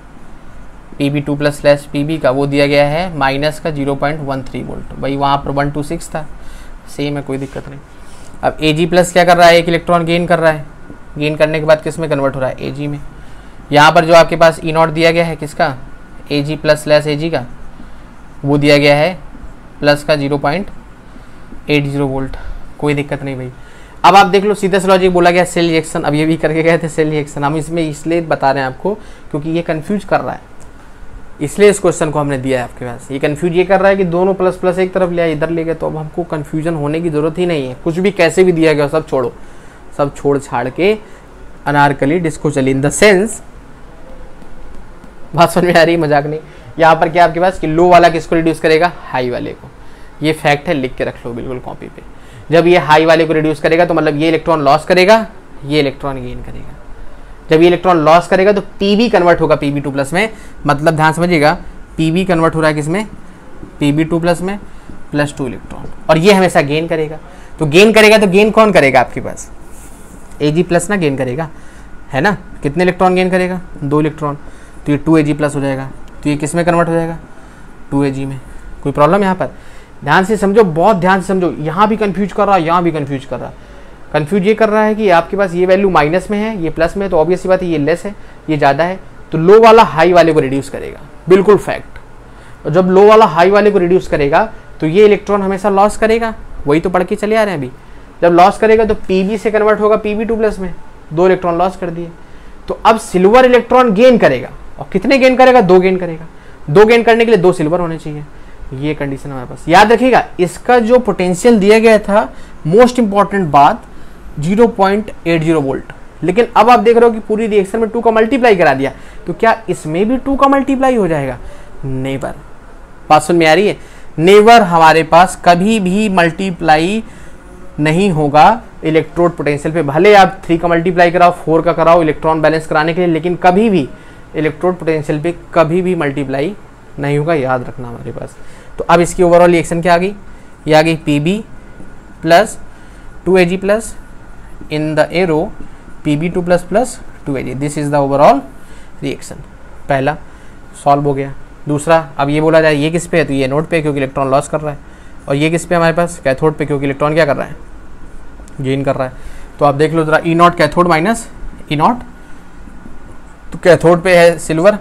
P B two plus slash P B का, वो दिया गया है माइनस का zero point one three volt, भाई वहाँ पर वन टू सिक्स था, सेम है, कोई दिक्कत नहीं। अब ए जी प्लस क्या कर रहा है, एक इलेक्ट्रॉन गेन कर रहा है, गेन करने के बाद किस में कन्वर्ट हो रहा है, ए जी में। यहाँ पर जो आपके पास ई नॉट दिया गया है किसका, ए जी प्लस स्लैश ए जी का, वो दिया गया है प्लस का zero point eight zero volt, कोई दिक्कत नहीं भाई। अब आप देख लो, सीधा सा लॉजिक बोला गया सेल रिएक्शन, अब ये भी करके गए थे सेल रिएक्शन, हम इसमें इसलिए बता रहे हैं आपको क्योंकि ये कंफ्यूज कर रहा है, इसलिए इस क्वेश्चन को हमने दिया है आपके पास। ये कंफ्यूज ये कर रहा है कि दोनों प्लस प्लस एक तरफ लिया, इधर ले गए, तो अब हमको कंफ्यूजन होने की जरूरत ही नहीं है, कुछ भी कैसे भी दिया गया सब छोड़ो, सब छोड़ छाड़ के अनारकली डिस्को चली, इन द सेंस, बात समझ में आ रही है, मजाक नहीं। यहाँ पर क्या आपके पास कि लो वाला किसको रिड्यूस करेगा, हाई वाले को, ये फैक्ट है, लिख के रख लो बिल्कुल कॉपी पे। जब ये हाई वाले को रिड्यूस करेगा तो मतलब ये इलेक्ट्रॉन लॉस करेगा, ये इलेक्ट्रॉन गेन करेगा। जब ये इलेक्ट्रॉन लॉस करेगा तो पीबी कन्वर्ट होगा पी बी टू प्लस में, मतलब ध्यान समझिएगा, पीबी कन्वर्ट हो रहा है किसमें, पी बी टू प्लस में, प्लस टू इलेक्ट्रॉन, और ये हमेशा गेन करेगा। तो गेन करेगा तो गेन कौन करेगा आपके पास, ए जी प्लस ना गेन करेगा, है ना, कितने इलेक्ट्रॉन गेन करेगा, दो इलेक्ट्रॉन, तो ये टू ए जी प्लस हो जाएगा, तो ये किस में कन्वर्ट हो जाएगा, टू ए जी में। कोई प्रॉब्लम यहाँ पर, ध्यान से समझो, बहुत ध्यान से समझो, यहाँ भी कंफ्यूज कर रहा है, यहाँ भी कंफ्यूज कर रहा है। कंफ्यूज ये कर रहा है कि आपके पास ये वैल्यू माइनस में है, ये प्लस में है, तो ऑब्वियस सी बात है ये लेस है, ये ज़्यादा है, तो लो वाला हाई वाले को रिड्यूस करेगा, बिल्कुल फैक्ट। और जब लो वाला हाई वाले को रिड्यूस करेगा तो ये इलेक्ट्रॉन हमेशा लॉस करेगा, वही तो पढ़ के चले आ रहे हैं अभी। जब लॉस करेगा तो पीबी से कन्वर्ट होगा पीबी टू प्लस में, दो इलेक्ट्रॉन लॉस कर दिए। तो अब सिल्वर इलेक्ट्रॉन गेन करेगा, और कितने गेन करेगा, दो गेन करेगा। दो गेन करने के लिए दो सिल्वर होने चाहिए, ये कंडीशन हमारे पास। याद रखिएगा इसका जो पोटेंशियल दिया गया था, मोस्ट इंपॉर्टेंट बात, zero point eight zero volt. लेकिन अब आप देख रहे हो कि पूरी रिएक्शन में टू का मल्टीप्लाई करा दिया, तो क्या इसमें भी टू का मल्टीप्लाई हो जाएगा, नेवर। बात सुन में आ रही है, नेवर हमारे पास कभी भी मल्टीप्लाई नहीं होगा इलेक्ट्रोड पोटेंशियल पे। भले आप थ्री का मल्टीप्लाई कराओ, फोर का कराओ इलेक्ट्रॉन बैलेंस कराने के लिए, लेकिन कभी भी इलेक्ट्रोड पोटेंशियल पे कभी भी मल्टीप्लाई नहीं होगा, याद रखना हमारे पास। तो अब इसकी ओवरऑल रिएक्शन क्या आ गई, ये आ गई P B plus two A G plus in the arrow P B two plus plus two A G, this is the overall reaction. पहला सॉल्व हो गया। दूसरा, अब ये बोला जाए ये किस पे है, तो ये नोड पे क्योंकि इलेक्ट्रॉन लॉस कर रहा है, और ये किस पे हमारे पास, कैथोड पे क्योंकि इलेक्ट्रॉन क्या कर रहा है, गेन कर रहा है। तो आप देख लो जरा, E naught cathode minus E naught, तो कैथोड पे है सिल्वर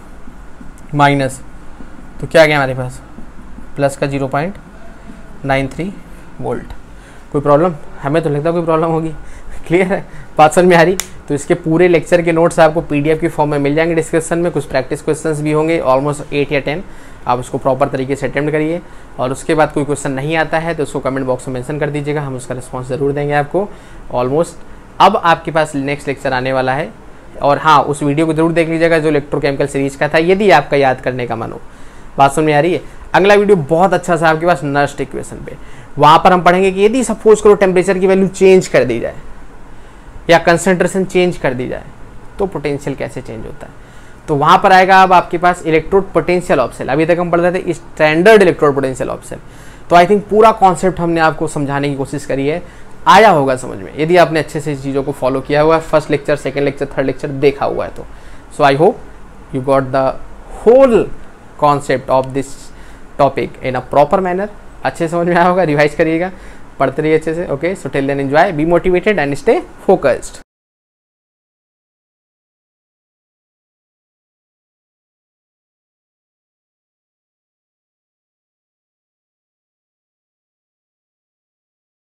माइनस, तो क्या गया हमारे पास, प्लस का zero point nine three volt. कोई प्रॉब्लम, हमें तो लगता है कोई प्रॉब्लम होगी, क्लियर है, बात समझ में आ रही। तो इसके पूरे लेक्चर के नोट्स आपको पीडीएफ की फॉर्म में मिल जाएंगे डिस्क्रिप्शन में, कुछ प्रैक्टिस क्वेश्चंस भी होंगे, ऑलमोस्ट एट या टेन, आप उसको प्रॉपर तरीके से अटेम्प्ट करिए। और उसके बाद कोई क्वेश्चन नहीं आता है तो उसको कमेंट बॉक्स में मेंशन कर दीजिएगा, हम उसका रिस्पॉन्स ज़रूर देंगे आपको। ऑलमोस्ट अब आपके पास नेक्स्ट लेक्चर आने वाला है, और हाँ उस वीडियो को जरूर देख लीजिएगा जो इलेक्ट्रोकेमिकल सीरीज का था, यदि आपका याद करने का मन हो। बात समझ में आ रही है। अगला वीडियो बहुत अच्छा सा आपके पास नस्ट इक्वेशन पे, वहाँ पर हम पढ़ेंगे कि यदि सपोज करो टेम्परेचर की वैल्यू चेंज कर दी जाए या कंसंट्रेशन चेंज कर दी जाए तो पोटेंशियल कैसे चेंज होता है। तो वहाँ पर आएगा अब आपके पास इलेक्ट्रोड पोटेंशियल ऑफ सेल। अभी तक हम पढ़ रहे थे standard electrode potential of cell. तो आई थिंक पूरा कॉन्सेप्ट हमने आपको समझाने की कोशिश करी है, आया होगा समझ में, यदि आपने अच्छे से चीज़ों को फॉलो किया हुआ है, first lecture, second lecture, third lecture देखा हुआ है तो। So I hope you got the whole concept of this topic in a proper manner. अच्छे समझ में आया होगा, रिवाइज करिएगा, पढ़ते रहिए अच्छे से। Okay, so till then enjoy, be motivated and stay focused.